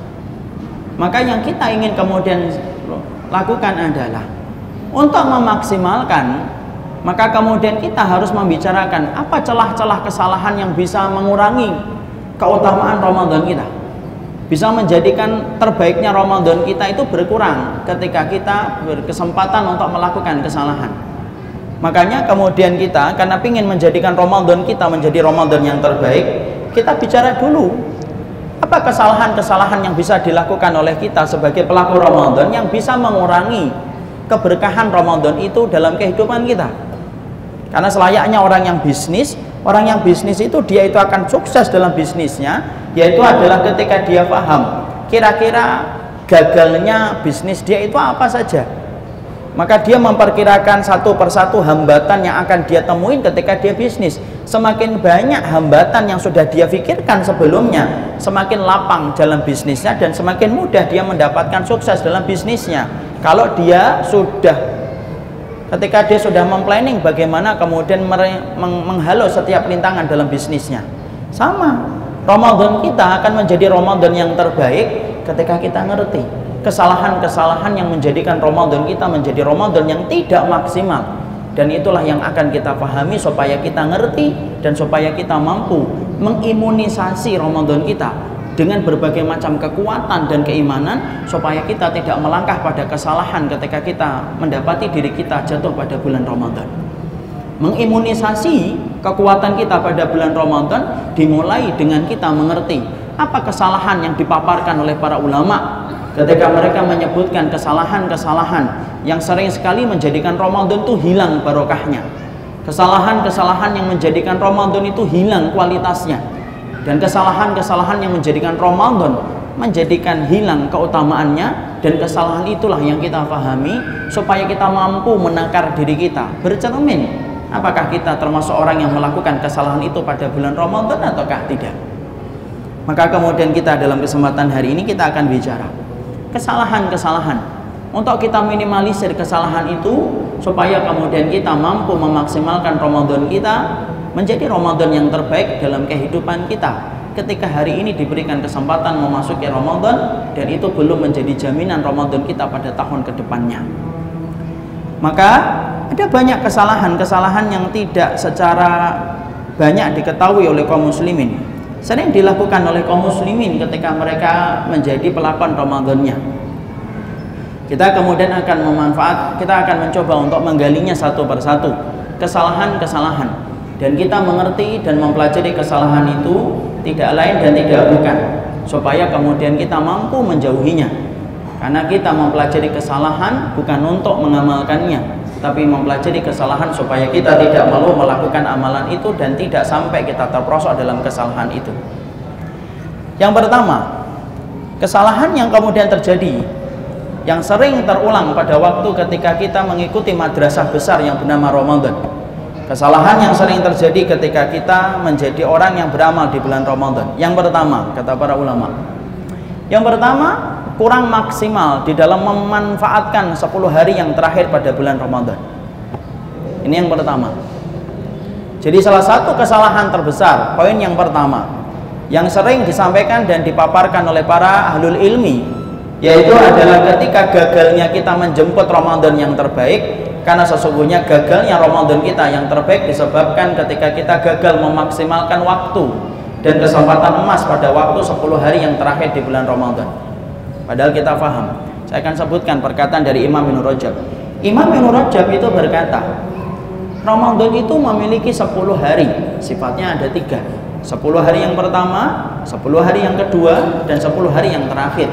maka yang kita ingin kemudian lakukan adalah untuk memaksimalkan. Maka kemudian kita harus membicarakan apa celah-celah kesalahan yang bisa mengurangi keutamaan Ramadan kita, bisa menjadikan terbaiknya Ramadan kita itu berkurang ketika kita berkesempatan untuk melakukan kesalahan. Makanya kemudian kita, karena ingin menjadikan Ramadan kita menjadi Ramadan yang terbaik, kita bicara dulu apa kesalahan-kesalahan yang bisa dilakukan oleh kita sebagai pelaku Ramadan yang bisa mengurangi keberkahan Ramadan itu dalam kehidupan kita. Karena selayaknya orang yang bisnis itu dia itu akan sukses dalam bisnisnya, yaitu adalah ketika dia paham kira-kira gagalnya bisnis dia itu apa saja. Maka dia memperkirakan satu persatu hambatan yang akan dia temuin ketika dia bisnis. Semakin banyak hambatan yang sudah dia pikirkan sebelumnya, semakin lapang dalam bisnisnya dan semakin mudah dia mendapatkan sukses dalam bisnisnya. Kalau dia ketika dia sudah memplanning bagaimana kemudian menghalau setiap rintangan dalam bisnisnya. Sama, Ramadan kita akan menjadi Ramadan yang terbaik ketika kita ngerti kesalahan-kesalahan yang menjadikan Ramadan kita menjadi Ramadan yang tidak maksimal. Dan itulah yang akan kita pahami supaya kita ngerti dan supaya kita mampu mengimunisasi Ramadan kita dengan berbagai macam kekuatan dan keimanan, supaya kita tidak melangkah pada kesalahan ketika kita mendapati diri kita jatuh pada bulan Ramadan. Mengimunisasi kekuatan kita pada bulan Ramadan dimulai dengan kita mengerti apa kesalahan yang dipaparkan oleh para ulama ketika mereka menyebutkan kesalahan-kesalahan yang sering sekali menjadikan Ramadan itu hilang barokahnya, kesalahan-kesalahan yang menjadikan Ramadan itu hilang kualitasnya, dan kesalahan-kesalahan yang menjadikan Ramadan menjadikan hilang keutamaannya. Dan kesalahan itulah yang kita pahami supaya kita mampu menakar diri kita, bercermin apakah kita termasuk orang yang melakukan kesalahan itu pada bulan Ramadan ataukah tidak. Maka kemudian kita dalam kesempatan hari ini kita akan bicara kesalahan-kesalahan untuk kita minimalisir kesalahan itu, supaya kemudian kita mampu memaksimalkan Ramadan kita menjadi Ramadan yang terbaik dalam kehidupan kita ketika hari ini diberikan kesempatan memasuki Ramadan, dan itu belum menjadi jaminan Ramadan kita pada tahun kedepannya. Maka ada banyak kesalahan-kesalahan yang tidak secara banyak diketahui oleh kaum muslimin, sering dilakukan oleh kaum muslimin ketika mereka menjadi pelakon Ramadannya. Kita kemudian akan kita akan mencoba untuk menggalinya satu persatu, kesalahan-kesalahan, dan kita mengerti dan mempelajari kesalahan itu tidak lain dan tidak bukan supaya kemudian kita mampu menjauhinya. Karena kita mempelajari kesalahan bukan untuk mengamalkannya, tapi mempelajari kesalahan supaya kita tidak malu melakukan amalan itu dan tidak sampai kita terperosok dalam kesalahan itu. Yang pertama, kesalahan yang kemudian terjadi, yang sering terulang pada waktu ketika kita mengikuti madrasah besar yang bernama Ramadan. Kesalahan yang sering terjadi ketika kita menjadi orang yang beramal di bulan Ramadan. Yang pertama, kata para ulama, yang pertama, kurang maksimal di dalam memanfaatkan 10 hari yang terakhir pada bulan Ramadan. Ini yang pertama. Jadi salah satu kesalahan terbesar, poin yang pertama, yang sering disampaikan dan dipaparkan oleh para ahlul ilmi, yaitu adalah ketika gagalnya kita menjemput Ramadan yang terbaik. Karena sesungguhnya gagalnya Ramadan kita yang terbaik disebabkan ketika kita gagal memaksimalkan waktu dan kesempatan emas pada waktu 10 hari yang terakhir di bulan Ramadan. Padahal kita paham. Saya akan sebutkan perkataan dari Imam Ibnu Rajab. Imam Ibnu Rajab itu berkata, Ramadan itu memiliki 10 hari, sifatnya ada 3. 10 hari yang pertama, 10 hari yang kedua, dan 10 hari yang terakhir.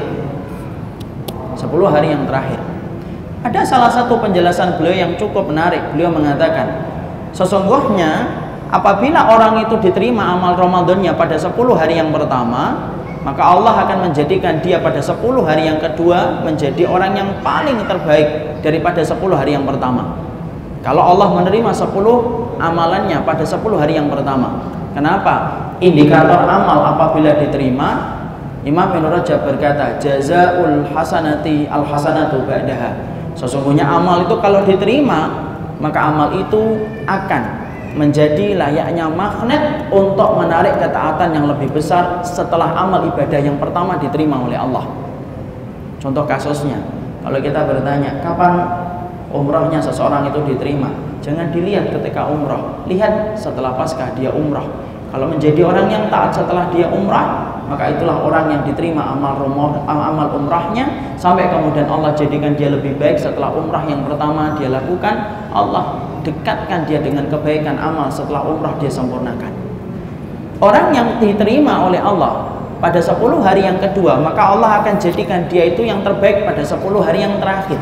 10 hari yang terakhir. Ada salah satu penjelasan beliau yang cukup menarik. Beliau mengatakan, sesungguhnya apabila orang itu diterima amal Ramadannya pada 10 hari yang pertama, maka Allah akan menjadikan dia pada 10 hari yang kedua menjadi orang yang paling terbaik daripada 10 hari yang pertama. Kalau Allah menerima 10 amalannya pada 10 hari yang pertama. Kenapa? Indikator amal apabila diterima, Imam Ibnu Rajab berkata, jazaul hasanati al hasanatu ba'daha. Sesungguhnya amal itu kalau diterima, maka amal itu akan menjadi layaknya magnet untuk menarik ketaatan yang lebih besar setelah amal ibadah yang pertama diterima oleh Allah. Contoh kasusnya, kalau kita bertanya, kapan umrahnya seseorang itu diterima? Jangan dilihat ketika umrah, lihat setelah pasca dia umrah. Kalau menjadi orang yang taat setelah dia umrah, maka itulah orang yang diterima amal umrahnya, sampai kemudian Allah jadikan dia lebih baik setelah umrah yang pertama dia lakukan. Allah dekatkan dia dengan kebaikan amal setelah umrah dia sempurnakan. Orang yang diterima oleh Allah pada 10 hari yang kedua, maka Allah akan jadikan dia itu yang terbaik pada 10 hari yang terakhir.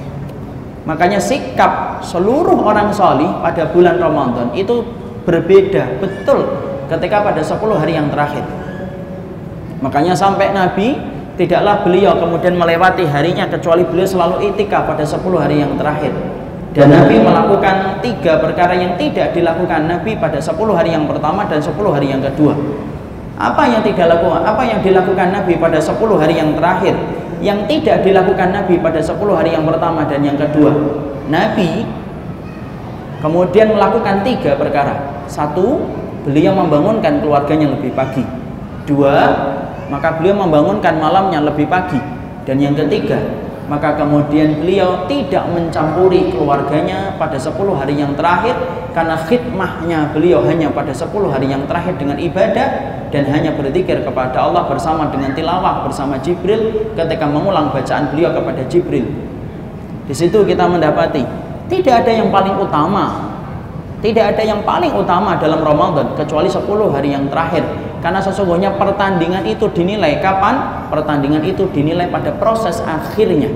Makanya sikap seluruh orang salih pada bulan Ramadan itu berbeda betul ketika pada 10 hari yang terakhir. Makanya sampai Nabi tidaklah beliau kemudian melewati harinya kecuali beliau selalu itikaf pada 10 hari yang terakhir. Dan Nabi melakukan 3 perkara yang tidak dilakukan Nabi pada 10 hari yang pertama dan 10 hari yang kedua. Apa yang dilakukan Nabi pada 10 hari yang terakhir yang tidak dilakukan Nabi pada 10 hari yang pertama dan yang kedua? Nabi kemudian melakukan 3 perkara. 1, beliau membangunkan keluarganya lebih pagi. 2, maka beliau membangunkan malamnya lebih pagi. Dan yang ketiga, maka kemudian beliau tidak mencampuri keluarganya pada 10 hari yang terakhir, karena khidmahnya beliau hanya pada 10 hari yang terakhir dengan ibadah dan hanya berzikir kepada Allah bersama dengan tilawah bersama Jibril ketika mengulang bacaan beliau kepada Jibril. Di situ kita mendapati tidak ada yang paling utama. Tidak ada yang paling utama dalam Ramadan kecuali 10 hari yang terakhir. Karena sesungguhnya pertandingan itu dinilai kapan? Pertandingan itu dinilai pada proses akhirnya.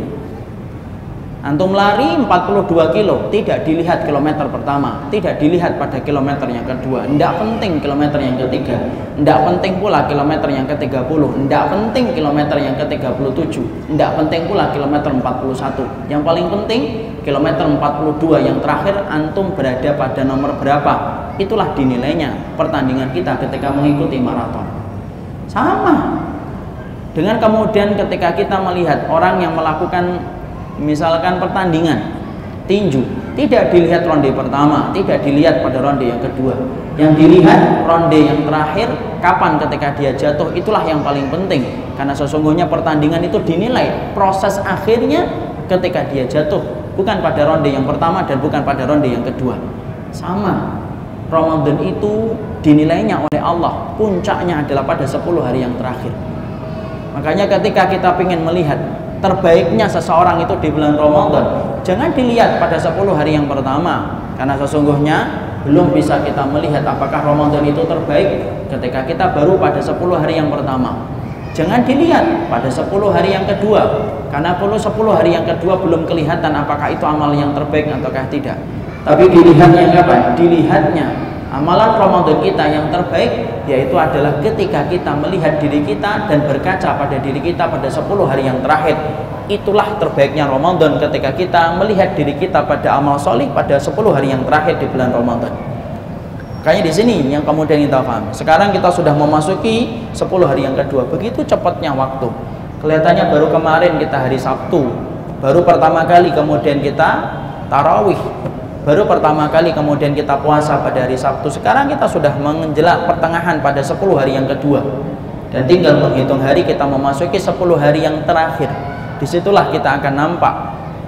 Antum lari 42 kilo, tidak dilihat kilometer pertama, tidak dilihat pada kilometer yang kedua, tidak penting kilometer yang ketiga, tidak penting pula kilometer yang ke-30, tidak penting kilometer yang ke-37, tidak penting pula kilometer 41. Yang paling penting kilometer 42 yang terakhir antum berada pada nomor berapa. Itulah dinilainya pertandingan kita ketika mengikuti maraton. Sama dengan kemudian ketika kita melihat orang yang melakukan misalkan pertandingan tinju, tidak dilihat ronde pertama, tidak dilihat pada ronde yang kedua, yang dilihat ronde yang terakhir kapan ketika dia jatuh. Itulah yang paling penting, karena sesungguhnya pertandingan itu dinilai proses akhirnya ketika dia jatuh, bukan pada ronde yang pertama dan bukan pada ronde yang kedua. Sama, Ramadan itu dinilainya oleh Allah puncaknya adalah pada 10 hari yang terakhir. Makanya ketika kita ingin melihat terbaiknya seseorang itu di bulan Ramadan, jangan dilihat pada 10 hari yang pertama, karena sesungguhnya belum bisa kita melihat apakah Ramadan itu terbaik ketika kita baru pada 10 hari yang pertama. Jangan dilihat pada 10 hari yang kedua, karena perlu 10 hari yang kedua belum kelihatan apakah itu amal yang terbaik ataukah tidak. Tapi dilihatnya apa? Dilihatnya amalan Ramadan kita yang terbaik, yaitu adalah ketika kita melihat diri kita dan berkaca pada diri kita pada 10 hari yang terakhir. Itulah terbaiknya Ramadan ketika kita melihat diri kita pada amal solih pada 10 hari yang terakhir di bulan Ramadan. Makanya di sini yang kemudian kita paham. Sekarang kita sudah memasuki 10 hari yang kedua. Begitu cepatnya waktu. Kelihatannya baru kemarin kita hari Sabtu, baru pertama kali kemudian kita tarawih, baru pertama kali kemudian kita puasa pada hari Sabtu. Sekarang kita sudah menjelang pertengahan pada 10 hari yang kedua, dan tinggal menghitung hari kita memasuki 10 hari yang terakhir. Disitulah kita akan nampak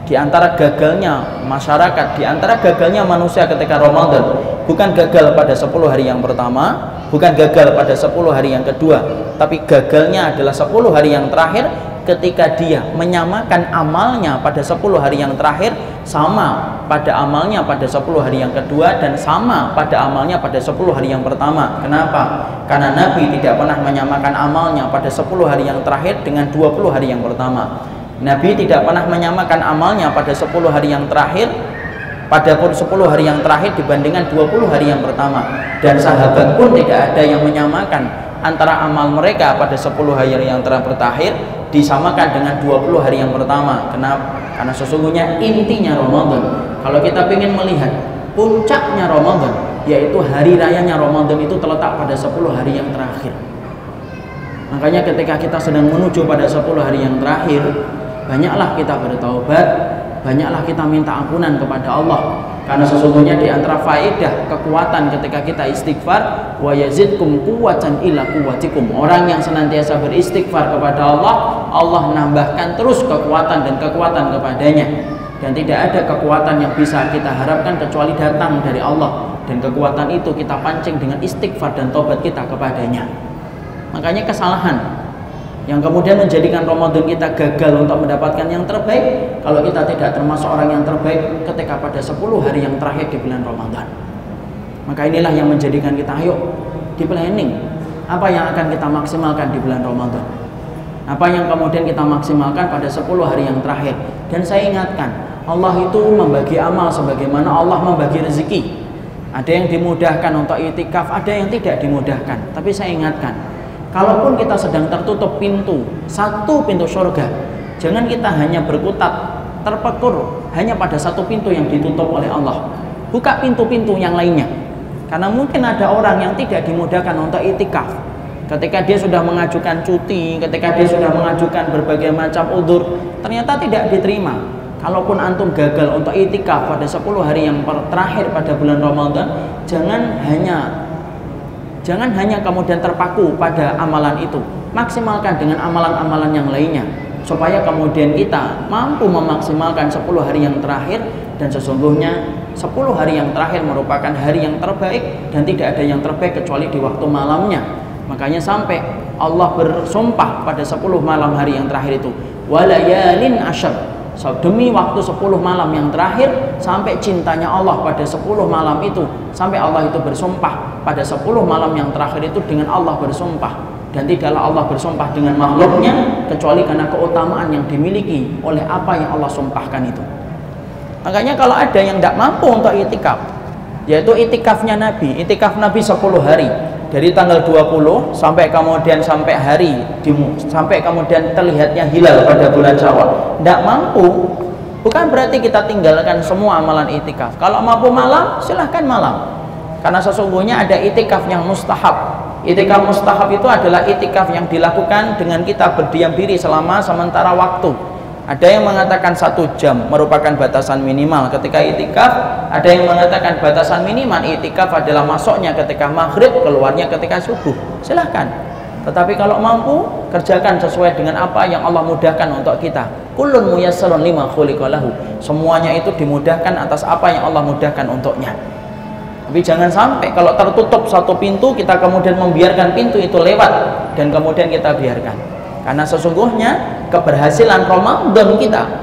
di antara gagalnya masyarakat, di antara gagalnya manusia ketika Ramadan, bukan gagal pada 10 hari yang pertama, bukan gagal pada 10 hari yang kedua, tapi gagalnya adalah 10 hari yang terakhir, ketika dia menyamakan amalnya pada 10 hari yang terakhir sama pada amalnya pada 10 hari yang kedua, dan sama pada amalnya pada 10 hari yang pertama. Kenapa? Karena Nabi tidak pernah menyamakan amalnya pada 10 hari yang terakhir dengan 20 hari yang pertama. Nabi tidak pernah menyamakan amalnya pada 10 hari yang terakhir pada 10 hari yang terakhir dibandingkan 20 hari yang pertama, dan sahabat pun tidak ada yang menyamakan antara amal mereka pada 10 hari yang terakhir disamakan dengan 20 hari yang pertama. Kenapa? Karena sesungguhnya intinya Ramadan, kalau kita ingin melihat puncaknya Ramadan, yaitu hari rayanya Ramadan, itu terletak pada 10 hari yang terakhir. Makanya ketika kita sedang menuju pada 10 hari yang terakhir, banyaklah kita bertaubat, banyaklah kita minta ampunan kepada Allah. Karena sesungguhnya di antara faedah kekuatan ketika kita istighfar, wa yazidkum quwwatan ila quwwatikum. Orang yang senantiasa beristighfar kepada Allah, Allah nambahkan terus kekuatan dan kekuatan kepadanya. Dan tidak ada kekuatan yang bisa kita harapkan kecuali datang dari Allah, dan kekuatan itu kita pancing dengan istighfar dan tobat kita kepadanya. Makanya kesalahan yang kemudian menjadikan Ramadan kita gagal untuk mendapatkan yang terbaik, kalau kita tidak termasuk orang yang terbaik ketika pada 10 hari yang terakhir di bulan Ramadan. Maka inilah yang menjadikan kita ayo di planning apa yang akan kita maksimalkan di bulan Ramadan, apa yang kemudian kita maksimalkan pada 10 hari yang terakhir. Dan saya ingatkan, Allah itu membagi amal sebagaimana Allah membagi rezeki. Ada yang dimudahkan untuk itikaf, ada yang tidak dimudahkan. Tapi saya ingatkan, kalaupun kita sedang tertutup pintu, satu pintu surga, jangan kita hanya berkutat, terpekur hanya pada satu pintu yang ditutup oleh Allah. Buka pintu-pintu yang lainnya. Karena mungkin ada orang yang tidak dimudahkan untuk itikaf. Ketika dia sudah mengajukan cuti, ketika dia sudah mengajukan berbagai macam udzur, ternyata tidak diterima. Kalaupun antum gagal untuk itikaf pada 10 hari yang terakhir pada bulan Ramadan, jangan hanya kemudian terpaku pada amalan itu. Maksimalkan dengan amalan-amalan yang lainnya, supaya kemudian kita mampu memaksimalkan 10 hari yang terakhir. Dan sesungguhnya 10 hari yang terakhir merupakan hari yang terbaik, dan tidak ada yang terbaik kecuali di waktu malamnya. Makanya sampai Allah bersumpah pada 10 malam hari yang terakhir itu, walayalin asyr, demi waktu 10 malam yang terakhir, sampai cintanya Allah pada 10 malam itu, sampai Allah itu bersumpah pada 10 malam yang terakhir itu dengan Allah bersumpah. Dan tidaklah Allah bersumpah dengan makhluknya kecuali karena keutamaan yang dimiliki oleh apa yang Allah sumpahkan itu. Makanya kalau ada yang tidak mampu untuk itikaf, yaitu itikafnya Nabi, itikaf Nabi 10 hari, dari tanggal 20 sampai kemudian sampai kemudian terlihatnya hilal pada bulan Syawal, tidak mampu, bukan berarti kita tinggalkan semua amalan itikaf. Kalau mampu malam, silahkan malam. Karena sesungguhnya ada itikaf yang mustahab. Itikaf mustahab itu adalah itikaf yang dilakukan dengan kita berdiam diri selama sementara waktu. Ada yang mengatakan 1 jam merupakan batasan minimal ketika itikaf. Ada yang mengatakan batasan minimal itikaf adalah masuknya ketika maghrib, keluarnya ketika subuh. Silahkan. Tetapi kalau mampu, kerjakan sesuai dengan apa yang Allah mudahkan untuk kita. Kullun muyassarun lima khuliqa lahu. Semuanya itu dimudahkan atas apa yang Allah mudahkan untuknya. Tapi jangan sampai kalau tertutup satu pintu, kita kemudian membiarkan pintu itu lewat dan kemudian kita biarkan. Karena sesungguhnya keberhasilan Ramadan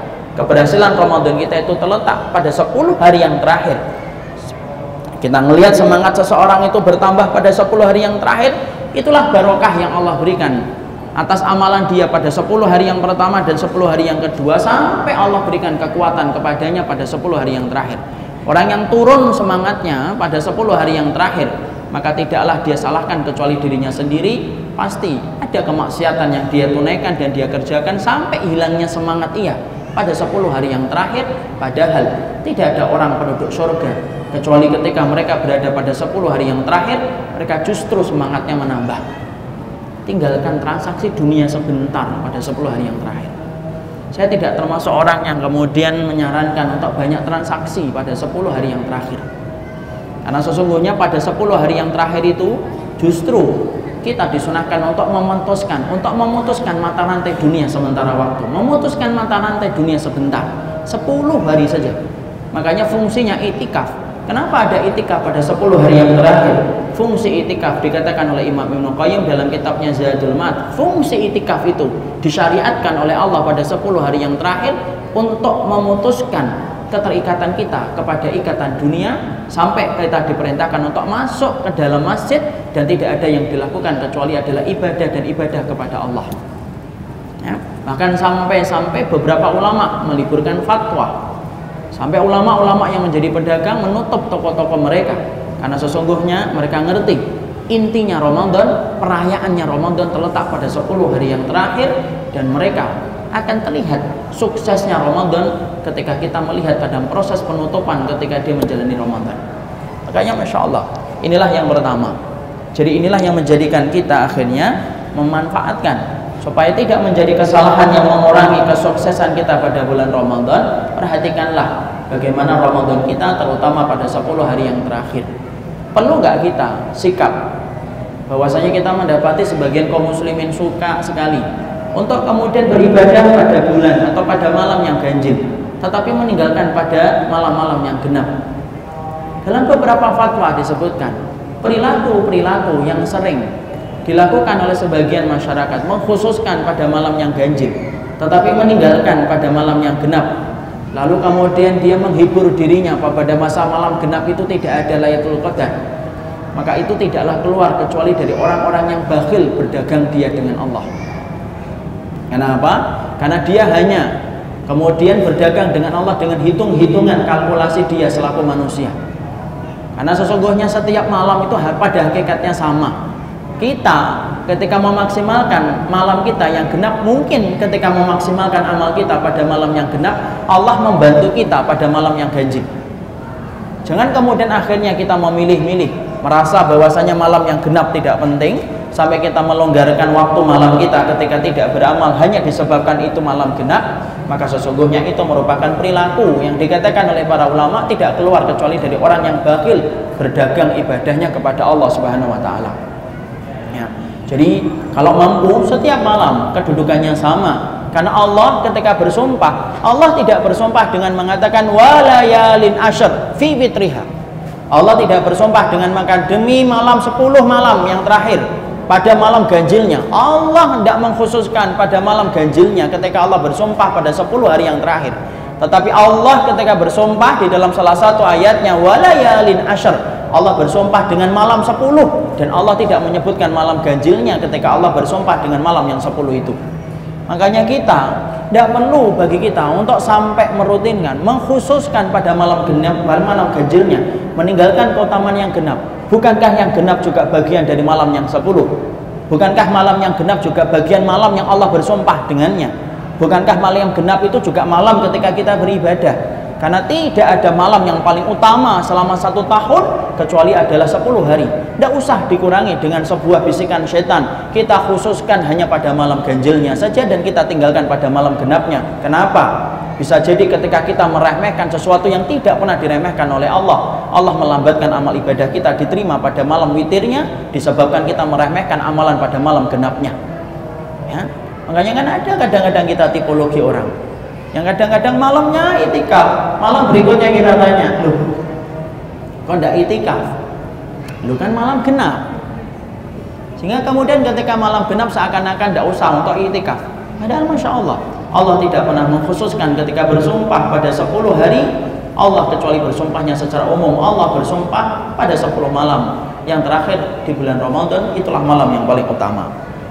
kita itu terletak pada 10 hari yang terakhir. Kita melihat semangat seseorang itu bertambah pada 10 hari yang terakhir, itulah barokah yang Allah berikan atas amalan dia pada 10 hari yang pertama dan 10 hari yang kedua, sampai Allah berikan kekuatan kepadanya pada 10 hari yang terakhir. Orang yang turun semangatnya pada 10 hari yang terakhir, maka tidaklah dia salahkan kecuali dirinya sendiri. Pasti ada kemaksiatan yang dia tunaikan dan dia kerjakan sampai hilangnya semangat ia pada 10 hari yang terakhir. Padahal tidak ada orang penduduk surga kecuali ketika mereka berada pada 10 hari yang terakhir, mereka justru semangatnya menambah. Tinggalkan transaksi dunia sebentar pada 10 hari yang terakhir. Saya tidak termasuk orang yang kemudian menyarankan untuk banyak transaksi pada 10 hari yang terakhir. Karena sesungguhnya pada 10 hari yang terakhir itu justru kita disunahkan untuk memutuskan mata rantai dunia sementara waktu, memutuskan mata rantai dunia sebentar. 10 hari saja. Makanya fungsinya itikaf. Kenapa ada itikaf pada 10 hari yang terakhir? Fungsi itikaf dikatakan oleh Imam Ibnu Qayyim dalam kitabnya Zadul Ma'ad. Fungsi itikaf itu disyariatkan oleh Allah pada 10 hari yang terakhir untuk memutuskan keterikatan kita kepada ikatan dunia, sampai kita diperintahkan untuk masuk ke dalam masjid dan tidak ada yang dilakukan kecuali adalah ibadah dan ibadah kepada Allah. Ya, bahkan sampai beberapa ulama meliburkan fatwa, sampai ulama-ulama yang menjadi pedagang menutup toko-toko mereka karena sesungguhnya mereka ngerti intinya Ramadan, perayaannya Ramadan terletak pada 10 hari yang terakhir, dan mereka akan terlihat suksesnya Ramadan ketika kita melihat pada proses penutupan ketika dia menjalani Ramadan. Makanya Masya Allah, inilah yang pertama. Jadi inilah yang menjadikan kita akhirnya memanfaatkan supaya tidak menjadi kesalahan yang mengurangi kesuksesan kita pada bulan Ramadan. Perhatikanlah bagaimana Ramadan kita terutama pada 10 hari yang terakhir. Perlu nggak kita sikap bahwasanya kita mendapati sebagian kaum muslimin suka sekali untuk kemudian beribadah pada bulan atau pada malam yang ganjil, tetapi meninggalkan pada malam-malam yang genap. Dalam beberapa fatwa disebutkan perilaku-perilaku yang sering dilakukan oleh sebagian masyarakat mengkhususkan pada malam yang ganjil, tetapi meninggalkan pada malam yang genap. Lalu kemudian dia menghibur dirinya pada masa malam genap itu tidak ada Lailatul Qadar, maka itu tidaklah keluar kecuali dari orang-orang yang bakhil berdagang dia dengan Allah. Kenapa? Karena dia hanya kemudian berdagang dengan Allah dengan hitung-hitungan kalkulasi dia selaku manusia. Karena sesungguhnya setiap malam itu pada hakikatnya sama. Kita ketika memaksimalkan malam kita yang genap, mungkin ketika memaksimalkan amal kita pada malam yang genap, Allah membantu kita pada malam yang ganjil. Jangan kemudian akhirnya kita memilih-milih, merasa bahwasanya malam yang genap tidak penting, sampai kita melonggarkan waktu malam kita ketika tidak beramal hanya disebabkan itu malam genap. Maka sesungguhnya itu merupakan perilaku yang dikatakan oleh para ulama tidak keluar kecuali dari orang yang bakhil berdagang ibadahnya kepada Allah Subhanahu wa taala. Ya. Jadi kalau mampu setiap malam kedudukannya sama, karena Allah ketika bersumpah, Allah tidak bersumpah dengan mengatakan walayalin asyr fi fitriha. Allah tidak bersumpah dengan maka demi malam 10 malam yang terakhir pada malam ganjilnya. Allah tidak mengkhususkan pada malam ganjilnya ketika Allah bersumpah pada 10 hari yang terakhir. Tetapi Allah ketika bersumpah di dalam salah satu ayatnya walayalin asyr, Allah bersumpah dengan malam 10, dan Allah tidak menyebutkan malam ganjilnya ketika Allah bersumpah dengan malam yang 10 itu. Makanya kita tidak perlu bagi kita untuk sampai merutinkan mengkhususkan pada malam genap, malam ganjilnya, meninggalkan keutamaan yang genap. Bukankah yang genap juga bagian dari malam yang 10? Bukankah malam yang genap juga bagian malam yang Allah bersumpah dengannya? Bukankah malam yang genap itu juga malam ketika kita beribadah? Karena tidak ada malam yang paling utama selama 1 tahun kecuali adalah 10 hari. Tidak usah dikurangi dengan sebuah bisikan setan. Kita khususkan hanya pada malam ganjilnya saja dan kita tinggalkan pada malam genapnya. Kenapa? Bisa jadi ketika kita meremehkan sesuatu yang tidak pernah diremehkan oleh Allah, Allah melambatkan amal ibadah kita diterima pada malam witirnya disebabkan kita meremehkan amalan pada malam genapnya. Ya? Makanya kan ada kadang-kadang kita tipologi orang yang kadang-kadang malamnya itikaf, malam berikutnya kita tanya, loh kok tidak itikaf? Loh kan malam genap. Sehingga kemudian ketika malam genap seakan-akan tidak usah untuk itikaf. Padahal Masya Allah, Allah tidak pernah mengkhususkan ketika bersumpah pada 10 hari Allah, kecuali bersumpahnya secara umum. Allah bersumpah pada 10 malam yang terakhir di bulan Ramadan, itulah malam yang paling utama.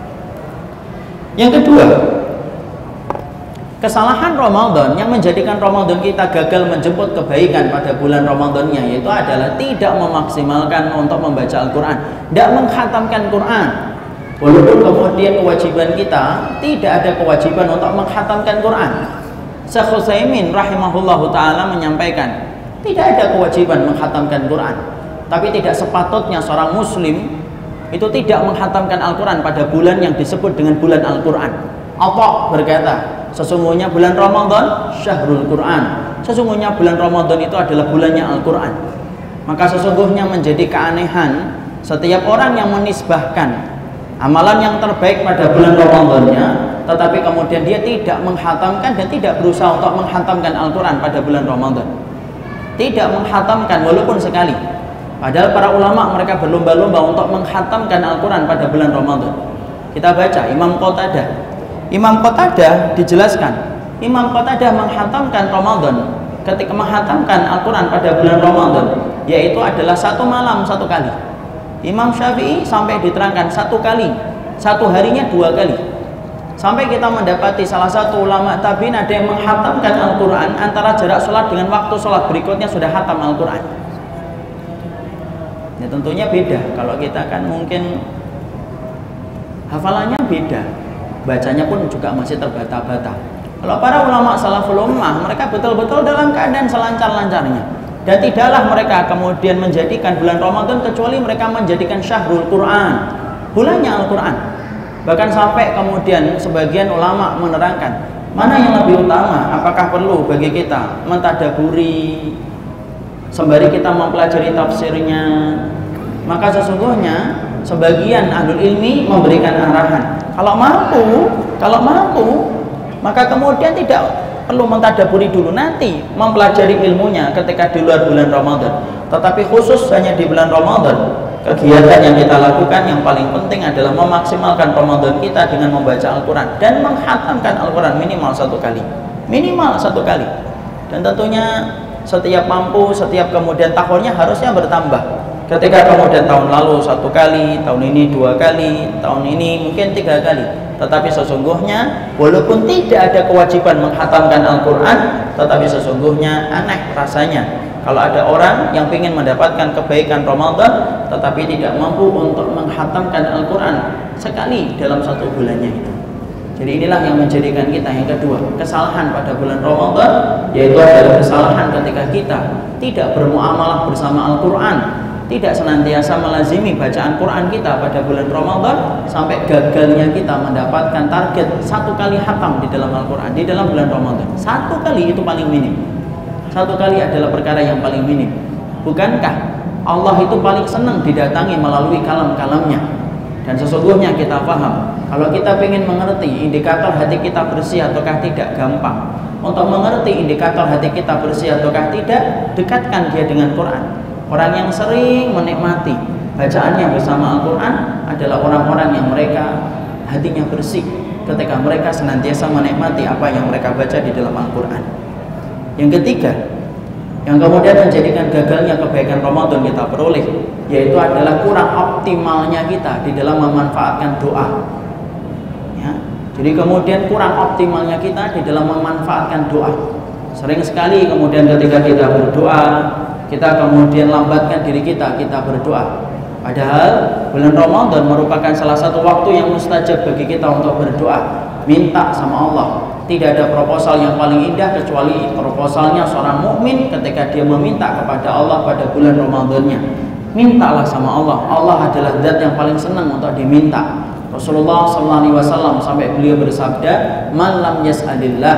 Yang kedua, kesalahan Ramadan yang menjadikan Ramadan kita gagal menjemput kebaikan pada bulan Ramadannya, yaitu adalah tidak memaksimalkan untuk membaca Al-Quran, tidak mengkhatamkan Quran. Walaupun kemudian kewajiban kita tidak ada kewajiban untuk mengkhatamkan Quran. Syekh Utsaimin rahimahullahu ta'ala menyampaikan tidak ada kewajiban mengkhatamkan Quran, tapi tidak sepatutnya seorang muslim itu tidak mengkhatamkan Al-Quran pada bulan yang disebut dengan bulan Al-Quran. Atha berkata, sesungguhnya bulan Ramadan syahrul Quran, sesungguhnya bulan Ramadan itu adalah bulannya Al-Quran. Maka sesungguhnya menjadi keanehan setiap orang yang menisbahkan amalan yang terbaik pada bulan Ramadannya, tetapi kemudian dia tidak menghatamkan dan tidak berusaha untuk menghatamkan Al-Quran pada bulan Ramadan, tidak menghatamkan walaupun sekali. Padahal para ulama mereka berlomba-lomba untuk menghatamkan Al-Quran pada bulan Ramadan. Kita baca Imam Qatadah dijelaskan, Imam Qatadah menghatamkan Ramadan, ketika menghatamkan Al-Quran pada bulan Ramadan, yaitu adalah 1 malam 1 kali. Imam Syafi'i sampai diterangkan 1 kali, 1 harinya 2 kali. Sampai kita mendapati salah satu ulama tabi'in ada yang menghatamkan Al-Quran antara jarak sholat dengan waktu sholat berikutnya sudah hatam Al-Quran. Ya tentunya beda. Kalau kita kan mungkin hafalannya beda, bacanya pun juga masih terbata-bata. Kalau para ulama salaful ummah, mereka betul-betul dalam keadaan selancar-lancarnya, dan tidaklah mereka kemudian menjadikan bulan Ramadan kecuali mereka menjadikan syahrul Quran, bulannya Al-Quran. Bahkan sampai kemudian sebagian ulama menerangkan mana yang lebih utama, apakah perlu bagi kita mentadaburi sembari kita mempelajari tafsirnya. Maka sesungguhnya sebagian ahlul ilmi memberikan arahan, kalau mampu maka kemudian tidak perlu mentadaburi dulu, nanti mempelajari ilmunya ketika di luar bulan Ramadan. Tetapi khusus hanya di bulan Ramadan, kegiatan yang kita lakukan yang paling penting adalah memaksimalkan Ramadan kita dengan membaca Al-Quran dan menghatamkan Al-Quran minimal 1 kali, dan tentunya setiap mampu, setiap kemudian tahunnya harusnya bertambah. Ketika kemudian tahun lalu 1 kali, tahun ini 2 kali, tahun ini mungkin 3 kali. Tetapi sesungguhnya walaupun tidak ada kewajiban menghatamkan Al-Quran, tetapi sesungguhnya aneh rasanya kalau ada orang yang ingin mendapatkan kebaikan Ramadan tetapi tidak mampu untuk menghatamkan Al-Quran sekali dalam 1 bulannya itu. Jadi inilah yang menjadikan kita yang kedua, kesalahan pada bulan Ramadan, yaitu adalah kesalahan ketika kita tidak bermuamalah bersama Al-Quran, tidak senantiasa melazimi bacaan Quran kita pada bulan Ramadan, sampai gagalnya kita mendapatkan target 1 kali hatam di dalam Al-Quran di dalam bulan Ramadan. 1 kali itu paling minim. 1 kali adalah perkara yang paling minim. Bukankah Allah itu paling senang didatangi melalui kalam-kalamnya? Dan sesungguhnya kita paham, kalau kita ingin mengerti indikator hati kita bersih ataukah tidak, gampang. Untuk mengerti indikator hati kita bersih ataukah tidak, dekatkan dia dengan Quran. Orang yang sering menikmati bacaannya bersama Al-Quran adalah orang-orang yang mereka hatinya bersih ketika mereka senantiasa menikmati apa yang mereka baca di dalam Al-Quran. Yang ketiga, yang kemudian menjadikan gagalnya kebaikan Ramadan kita peroleh, yaitu adalah kurang optimalnya kita di dalam memanfaatkan doa. Ya, jadi kemudian kurang optimalnya kita di dalam memanfaatkan doa. Sering sekali kemudian ketika kita berdoa, kita kemudian lambatkan diri kita berdoa. Padahal bulan Ramadan merupakan salah satu waktu yang mustajab bagi kita untuk berdoa, minta sama Allah. Tidak ada proposal yang paling indah kecuali proposalnya seorang mukmin ketika dia meminta kepada Allah pada bulan Ramadannya. Mintalah sama Allah. Allah adalah zat yang paling senang untuk diminta. Rasulullah SAW sampai beliau bersabda, "Man lam yas'alillah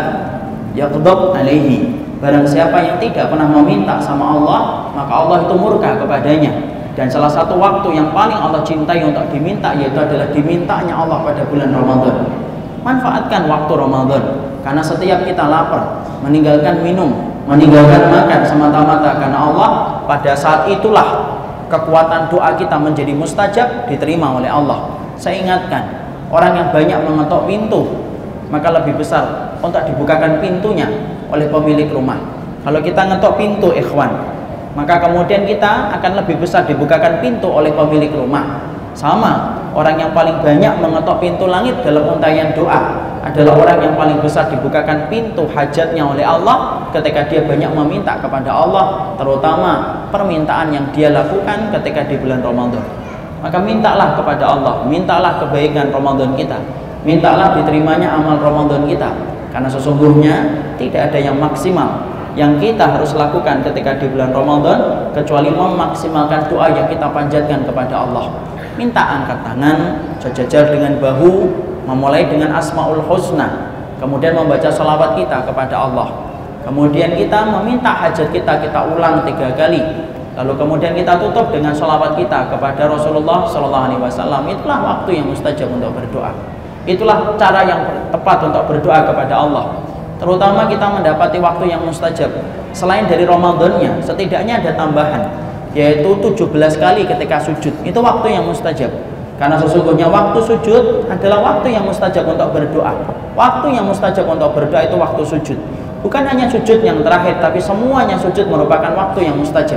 yaghdab alaihi." Barang siapa yang tidak pernah meminta sama Allah, maka Allah itu murka kepadanya. Dan salah satu waktu yang paling Allah cintai untuk diminta, yaitu adalah dimintanya Allah pada bulan Ramadan. Manfaatkan waktu Ramadan, karena setiap kita lapar, meninggalkan minum, meninggalkan makan semata-mata karena Allah, pada saat itulah kekuatan doa kita menjadi mustajab, diterima oleh Allah. Saya ingatkan, orang yang banyak mengetok pintu, maka lebih besar untuk dibukakan pintunya oleh pemilik rumah. Kalau kita ngetok pintu, ikhwan, maka kemudian kita akan lebih besar dibukakan pintu oleh pemilik rumah. Sama, orang yang paling banyak mengetok pintu langit dalam untayan doa adalah orang yang paling besar dibukakan pintu hajatnya oleh Allah ketika dia banyak meminta kepada Allah, terutama permintaan yang dia lakukan ketika di bulan Ramadan. Maka mintalah kepada Allah, mintalah kebaikan Ramadan kita, mintalah diterimanya amal Ramadan kita. Karena sesungguhnya tidak ada yang maksimal yang kita harus lakukan ketika di bulan Ramadan kecuali memaksimalkan doa yang kita panjatkan kepada Allah. Minta angkat tangan, sejajar dengan bahu, memulai dengan Asmaul Husna, kemudian membaca salawat kita kepada Allah. Kemudian kita meminta hajat kita ulang 3 kali. Lalu kemudian kita tutup dengan salawat kita kepada Rasulullah SAW. Itulah waktu yang mustajab untuk berdoa. Itulah cara yang tepat untuk berdoa kepada Allah. Terutama kita mendapati waktu yang mustajab. Selain dari Ramadannya, setidaknya ada tambahan, yaitu 17 kali ketika sujud. Itu waktu yang mustajab. Karena sesungguhnya waktu sujud adalah waktu yang mustajab untuk berdoa. Waktu yang mustajab untuk berdoa itu waktu sujud. Bukan hanya sujud yang terakhir, tapi semuanya sujud merupakan waktu yang mustajab.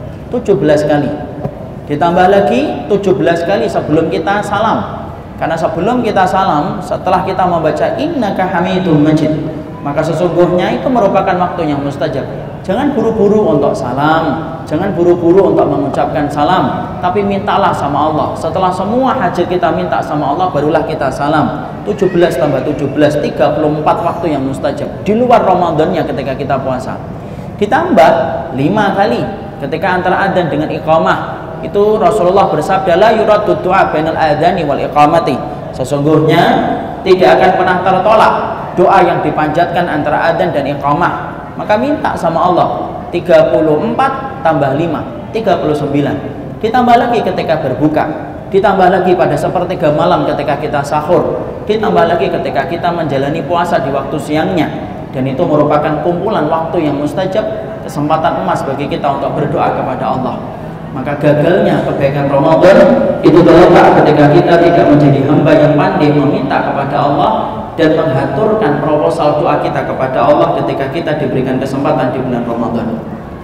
17 kali. Ditambah lagi 17 kali sebelum kita salam. Karena sebelum kita salam, setelah kita membaca innaka hamidum majid, maka sesungguhnya itu merupakan waktu yang mustajab. Jangan buru-buru untuk salam, jangan buru-buru untuk mengucapkan salam, tapi mintalah sama Allah. Setelah semua hajat kita minta sama Allah, barulah kita salam. 17 tambah 17, 34 waktu yang mustajab. Di luar Ramadannya ketika kita puasa. Ditambah 5 kali ketika antara adzan dengan iqamah. Itu Rasulullah bersabda, la yuraddu du'a bainal adzani wal iqamati. Sesungguhnya tidak akan pernah tertolak doa yang dipanjatkan antara adzan dan iqamah. Maka minta sama Allah. 34 tambah 5, 39. Ditambah lagi ketika berbuka, ditambah lagi pada sepertiga malam ketika kita sahur, ditambah lagi ketika kita menjalani puasa di waktu siangnya. Dan itu merupakan kumpulan waktu yang mustajab, kesempatan emas bagi kita untuk berdoa kepada Allah. Maka gagalnya kebaikan Ramadan itu terletak ketika kita tidak menjadi hamba yang pandai meminta kepada Allah dan menghaturkan proposal doa kita kepada Allah ketika kita diberikan kesempatan di bulan Ramadan.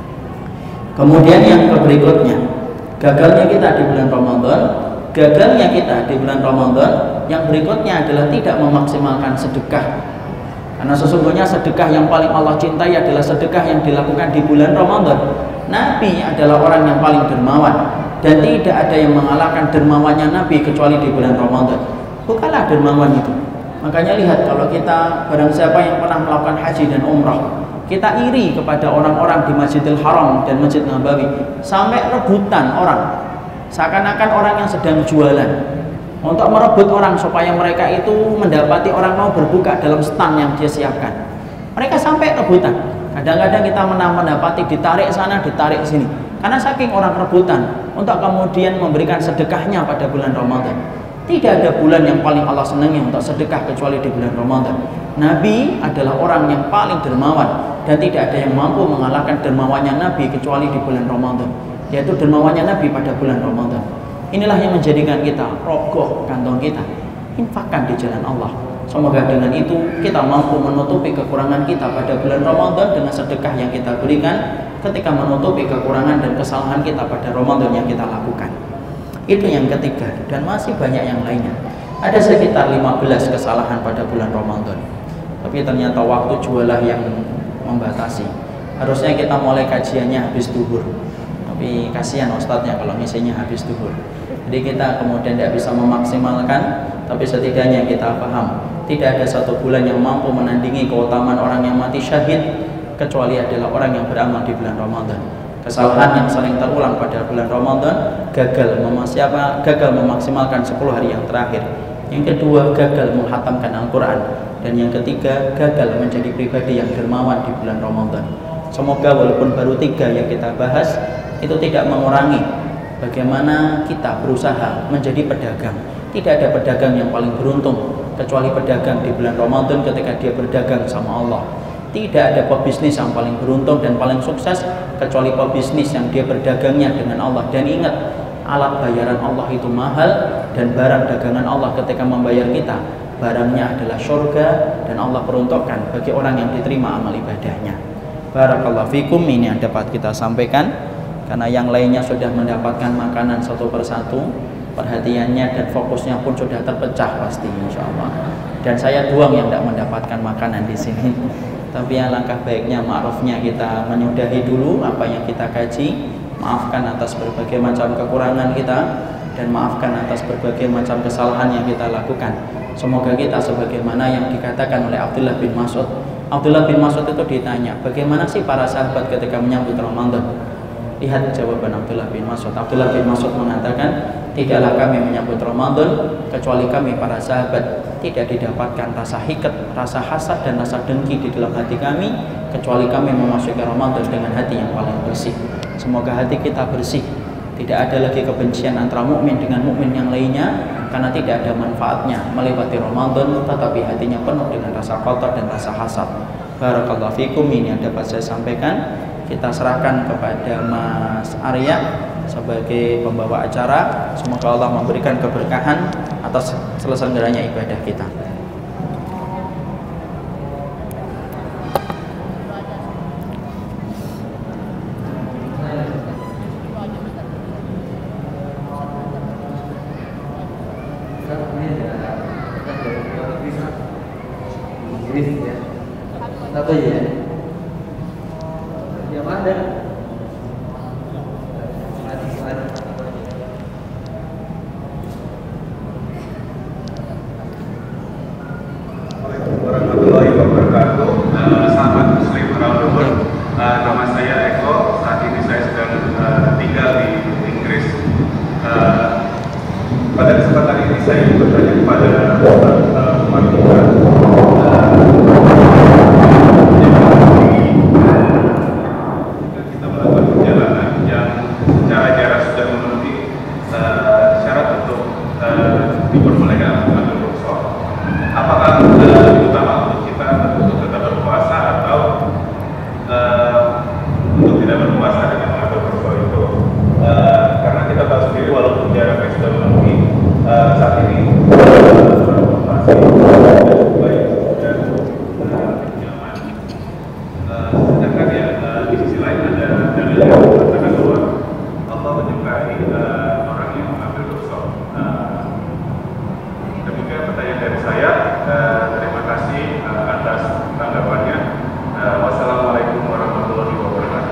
Kemudian yang berikutnya, gagalnya kita di bulan Ramadan, gagalnya kita di bulan Ramadan yang berikutnya adalah tidak memaksimalkan sedekah. Karena sesungguhnya sedekah yang paling Allah cintai adalah sedekah yang dilakukan di bulan Ramadan. Nabi adalah orang yang paling dermawan, dan tidak ada yang mengalahkan dermawannya Nabi kecuali di bulan Ramadan. Bukanlah dermawan itu. Makanya lihat, kalau kita barang siapa yang pernah melakukan haji dan umrah, kita iri kepada orang-orang di Masjidil Haram dan Masjid Nabawi, sampai rebutan orang, seakan-akan orang yang sedang jualan, untuk merebut orang supaya mereka itu mendapati orang mau berbuka dalam stand yang dia siapkan. Mereka sampai rebutan. Kadang-kadang kita mendapati ditarik sana, ditarik sini, karena saking orang rebutan untuk kemudian memberikan sedekahnya pada bulan Ramadan. Tidak ada bulan yang paling Allah senangi untuk sedekah kecuali di bulan Ramadan. Nabi adalah orang yang paling dermawan, dan tidak ada yang mampu mengalahkan dermawannya Nabi kecuali di bulan Ramadan, yaitu dermawannya Nabi pada bulan Ramadan. Inilah yang menjadikan kita rogoh kantong kita, infakkan di jalan Allah. Semoga dengan itu kita mampu menutupi kekurangan kita pada bulan Ramadan dengan sedekah yang kita berikan ketika menutupi kekurangan dan kesalahan kita pada Ramadan yang kita lakukan. Itu yang ketiga, dan masih banyak yang lainnya. Ada sekitar 15 kesalahan pada bulan Ramadan, tapi ternyata waktu jualah yang membatasi. Harusnya kita mulai kajiannya habis duhur, tapi kasihan ustadznya kalau ngisinya habis duhur. Jadi kita kemudian tidak bisa memaksimalkan, tapi setidaknya kita paham tidak ada satu bulan yang mampu menandingi keutamaan orang yang mati syahid kecuali adalah orang yang beramal di bulan Ramadan. Kesalahan yang sering terulang pada bulan Ramadan, gagal memaksimalkan 10 hari yang terakhir. Yang kedua, gagal menghatamkan Al-Quran. Dan yang ketiga, gagal menjadi pribadi yang dermawan di bulan Ramadan. Semoga walaupun baru 3 yang kita bahas, itu tidak mengurangi bagaimana kita berusaha menjadi pedagang. Tidak ada pedagang yang paling beruntung kecuali pedagang di bulan Ramadan ketika dia berdagang sama Allah. Tidak ada pebisnis yang paling beruntung dan paling sukses kecuali pebisnis yang dia berdagangnya dengan Allah. Dan ingat, alat bayaran Allah itu mahal, dan barang dagangan Allah ketika membayar kita, barangnya adalah surga, dan Allah peruntukkan bagi orang yang diterima amal ibadahnya. Barakallahu fikum, ini yang dapat kita sampaikan, karena yang lainnya sudah mendapatkan makanan satu persatu. Perhatiannya dan fokusnya pun sudah terpecah pasti, insya Allah. Dan saya doang yang tidak mendapatkan makanan di sini. Tapi alangkah baiknya ma'rufnya kita menyudahi dulu apa yang kita kaji. Maafkan atas berbagai macam kekurangan kita, dan maafkan atas berbagai macam kesalahan yang kita lakukan. Semoga kita sebagaimana yang dikatakan oleh Abdullah bin Mas'ud. Abdullah bin Mas'ud itu ditanya, bagaimana sih para sahabat ketika menyambut Ramadan? Lihat jawaban Abdullah bin Mas'ud. Abdullah bin Mas'ud mengatakan, tidaklah kami menyambut Ramadan kecuali kami para sahabat tidak didapatkan rasa hiket, rasa hasad dan rasa dengki di dalam hati kami, kecuali kami memasuki Ramadan dengan hati yang paling bersih. Semoga hati kita bersih Tidak ada lagi kebencian antara mukmin dengan mukmin yang lainnya, karena tidak ada manfaatnya melewati Ramadan tetapi hatinya penuh dengan rasa kotor dan rasa hasad. Barakallahu fikum, ini yang dapat saya sampaikan. Kita serahkan kepada Mas Arya sebagai pembawa acara. Semoga Allah memberikan keberkahan atas selesainya ibadah kita. Apa ya? Yang mana? Warahmatullahi wabarakatuh. Sahabat Muslim Al-Luhur, nama saya Eko. Saat ini saya sedang tinggal di Inggris. Pada kesempatan ini saya ingin bertanya kepada Umar kita. Kita melakukan perjalanan yang secara jarak sudah memenuhi syarat untuk diperbolehkan mengambil rukhsah. Apakah utama untuk kita untuk tetap berpuasa atau untuk tidak berpuasa dengan mengambil rukhsah itu? Karena kita tahu sendiri walaupun jaraknya sudah memenuhi saat ini transportasi cukup baik dan nyaman. Sedangkan ya di sisi lain ada dalil yang mengatakan bahwa Allah menyukai orang yang mengambil rukhsah. Demikian pertanyaan dari saya. Terima kasih atas tanggapannya. Wassalamualaikum warahmatullahi wabarakatuh.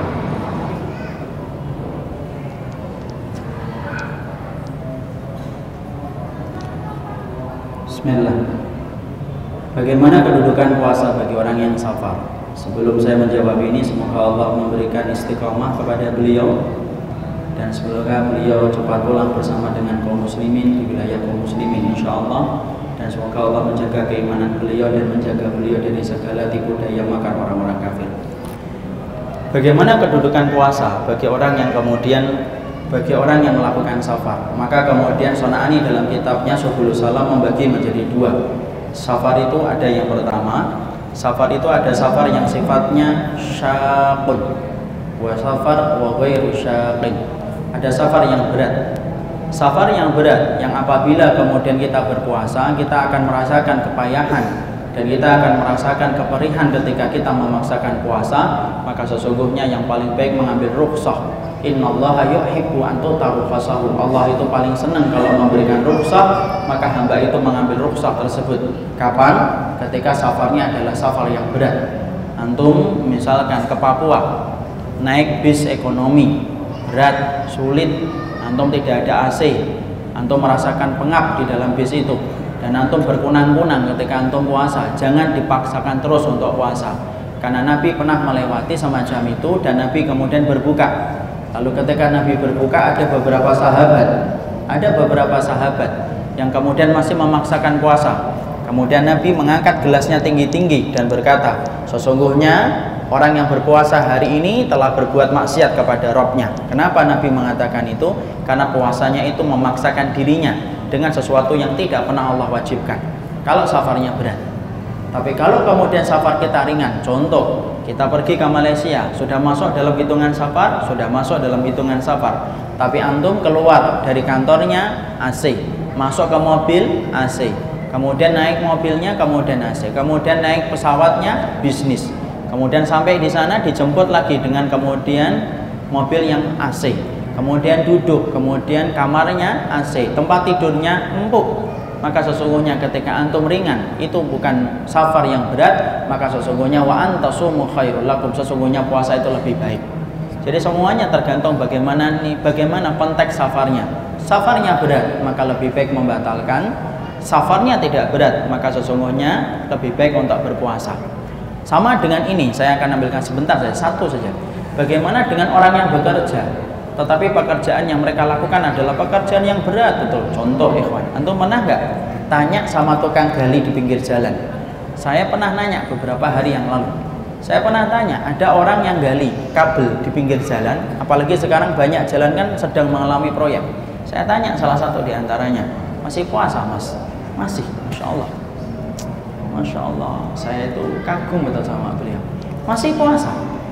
Bismillah. Bagaimana kedudukan puasa bagi orang yang safar? Sebelum saya menjawab ini, semoga Allah memberikan istiqomah kepada beliau dan semoga beliau cepat pulang bersama dengan kaum muslimin di wilayah kaum muslimin insyaallah, dan semoga Allah menjaga keimanan beliau dan menjaga beliau dari segala tipu daya makan orang-orang kafir. Bagaimana kedudukan puasa bagi orang yang melakukan safar? Maka kemudian Son'ani dalam kitabnya Subulus Salam membagi menjadi dua. Safar itu ada yang pertama, safar itu ada safar yang sifatnya syaqun wa safar wa ghairu syaqin. Ada safar yang berat. Safar yang berat yang apabila kemudian kita berpuasa, kita akan merasakan kepayahan dan kita akan merasakan keperihan ketika kita memaksakan puasa, maka sesungguhnya yang paling baik mengambil rukhsah. Innallaha yuhibbu an tu'ta rukhsahu. Allah itu paling senang kalau memberikan rukhsah, maka hamba itu mengambil rukhsah tersebut. Kapan? Ketika safarnya adalah safar yang berat. Antum misalkan ke Papua, naik bis ekonomi, berat, sulit, antum tidak ada AC, antum merasakan pengap di dalam bis itu, dan antum berkunang-kunang ketika antum puasa. Jangan dipaksakan terus untuk puasa, karena Nabi pernah melewati semacam itu dan Nabi kemudian berbuka. Lalu ketika Nabi berbuka, ada beberapa sahabat yang kemudian masih memaksakan puasa. Kemudian Nabi mengangkat gelasnya tinggi-tinggi dan berkata, sesungguhnya orang yang berpuasa hari ini telah berbuat maksiat kepada Rabb-nya. Kenapa Nabi mengatakan itu? Karena puasanya itu memaksakan dirinya dengan sesuatu yang tidak pernah Allah wajibkan. Kalau safarnya berat. Tapi kalau kemudian safar kita ringan, contoh kita pergi ke Malaysia, sudah masuk dalam hitungan safar, tapi antum keluar dari kantornya AC, masuk ke mobil AC, kemudian naik mobilnya, kemudian AC, kemudian naik pesawatnya bisnis, kemudian sampai di sana dijemput lagi dengan kemudian mobil yang AC, kemudian duduk, kemudian kamarnya AC, tempat tidurnya empuk. Maka sesungguhnya ketika antum ringan, itu bukan safar yang berat, maka sesungguhnya wa antasumu khairul lakum, sesungguhnya puasa itu lebih baik. Jadi semuanya tergantung bagaimana konteks safarnya. Safarnya berat, maka lebih baik membatalkan. Safarnya tidak berat, maka sesungguhnya lebih baik untuk berpuasa. Sama dengan ini, saya akan ambilkan sebentar saja, satu saja. Bagaimana dengan orang yang bekerja, tetapi pekerjaan yang mereka lakukan adalah pekerjaan yang berat, betul. Contoh ikhwan, antum pernah nggak tanya sama tukang gali di pinggir jalan? Saya pernah nanya beberapa hari yang lalu. Saya pernah tanya, ada orang yang gali kabel di pinggir jalan, apalagi sekarang banyak jalan kan sedang mengalami proyek. Saya tanya salah satu di antaranya, masih puasa mas? Masih, Masya Allah. Masya Allah, saya itu kagum betul sama beliau. Masih puasa.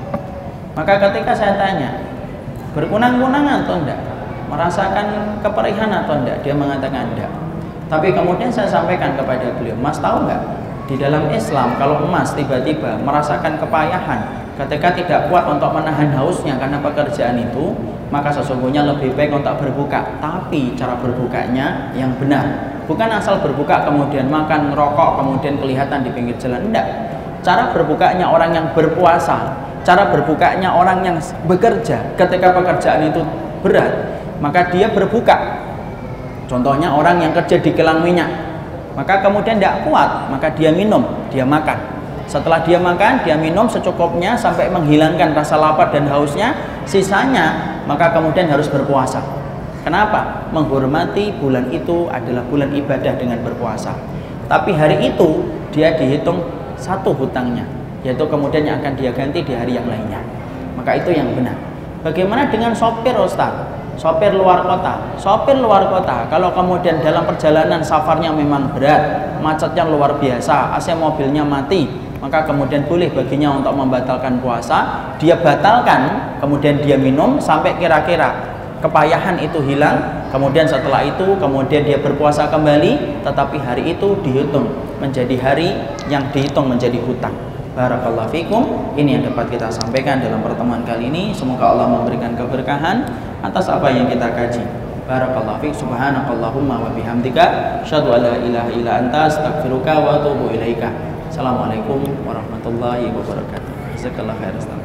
Maka ketika saya tanya, berkunang-kunangan atau enggak? Merasakan keperihan atau enggak? Dia mengatakan enggak. Tapi kemudian saya sampaikan kepada beliau, mas tahu enggak? Di dalam Islam, kalau emas tiba-tiba merasakan kepayahan ketika tidak kuat untuk menahan hausnya karena pekerjaan itu, maka sesungguhnya lebih baik untuk berbuka. Tapi cara berbukanya yang benar. Bukan asal berbuka kemudian makan rokok kemudian kelihatan di pinggir jalan. Enggak. Cara berbukanya orang yang berpuasa, cara berbukanya orang yang bekerja ketika pekerjaan itu berat, maka dia berbuka. Contohnya orang yang kerja di kilang minyak, maka kemudian tidak kuat, maka dia minum, dia makan. Setelah dia makan, dia minum secukupnya sampai menghilangkan rasa lapar dan hausnya. Sisanya maka kemudian harus berpuasa. Kenapa? Menghormati bulan itu adalah bulan ibadah dengan berpuasa. Tapi hari itu dia dihitung satu hutangnya, yaitu kemudian yang akan dia ganti di hari yang lainnya. Maka itu yang benar. Bagaimana dengan sopir Ustaz? Sopir luar kota. Sopir luar kota kalau kemudian dalam perjalanan safarnya memang berat, macetnya luar biasa, AC mobilnya mati, maka kemudian boleh baginya untuk membatalkan puasa. Dia batalkan, kemudian dia minum sampai kira-kira kepayahan itu hilang, kemudian setelah itu kemudian dia berpuasa kembali, tetapi hari itu dihitung menjadi hari yang dihitung menjadi hutang. Barakallahu fikum. Ini yang dapat kita sampaikan dalam pertemuan kali ini. Semoga Allah memberikan keberkahan atas apa yang kita kaji. Barakallahu fiik. Subhanakallahumma wa bihamdika asyhadu an la ilaha illa anta astaghfiruka wa atubu ilaika. Assalamualaikum warahmatullahi wabarakatuh. Jazakallahu khairan.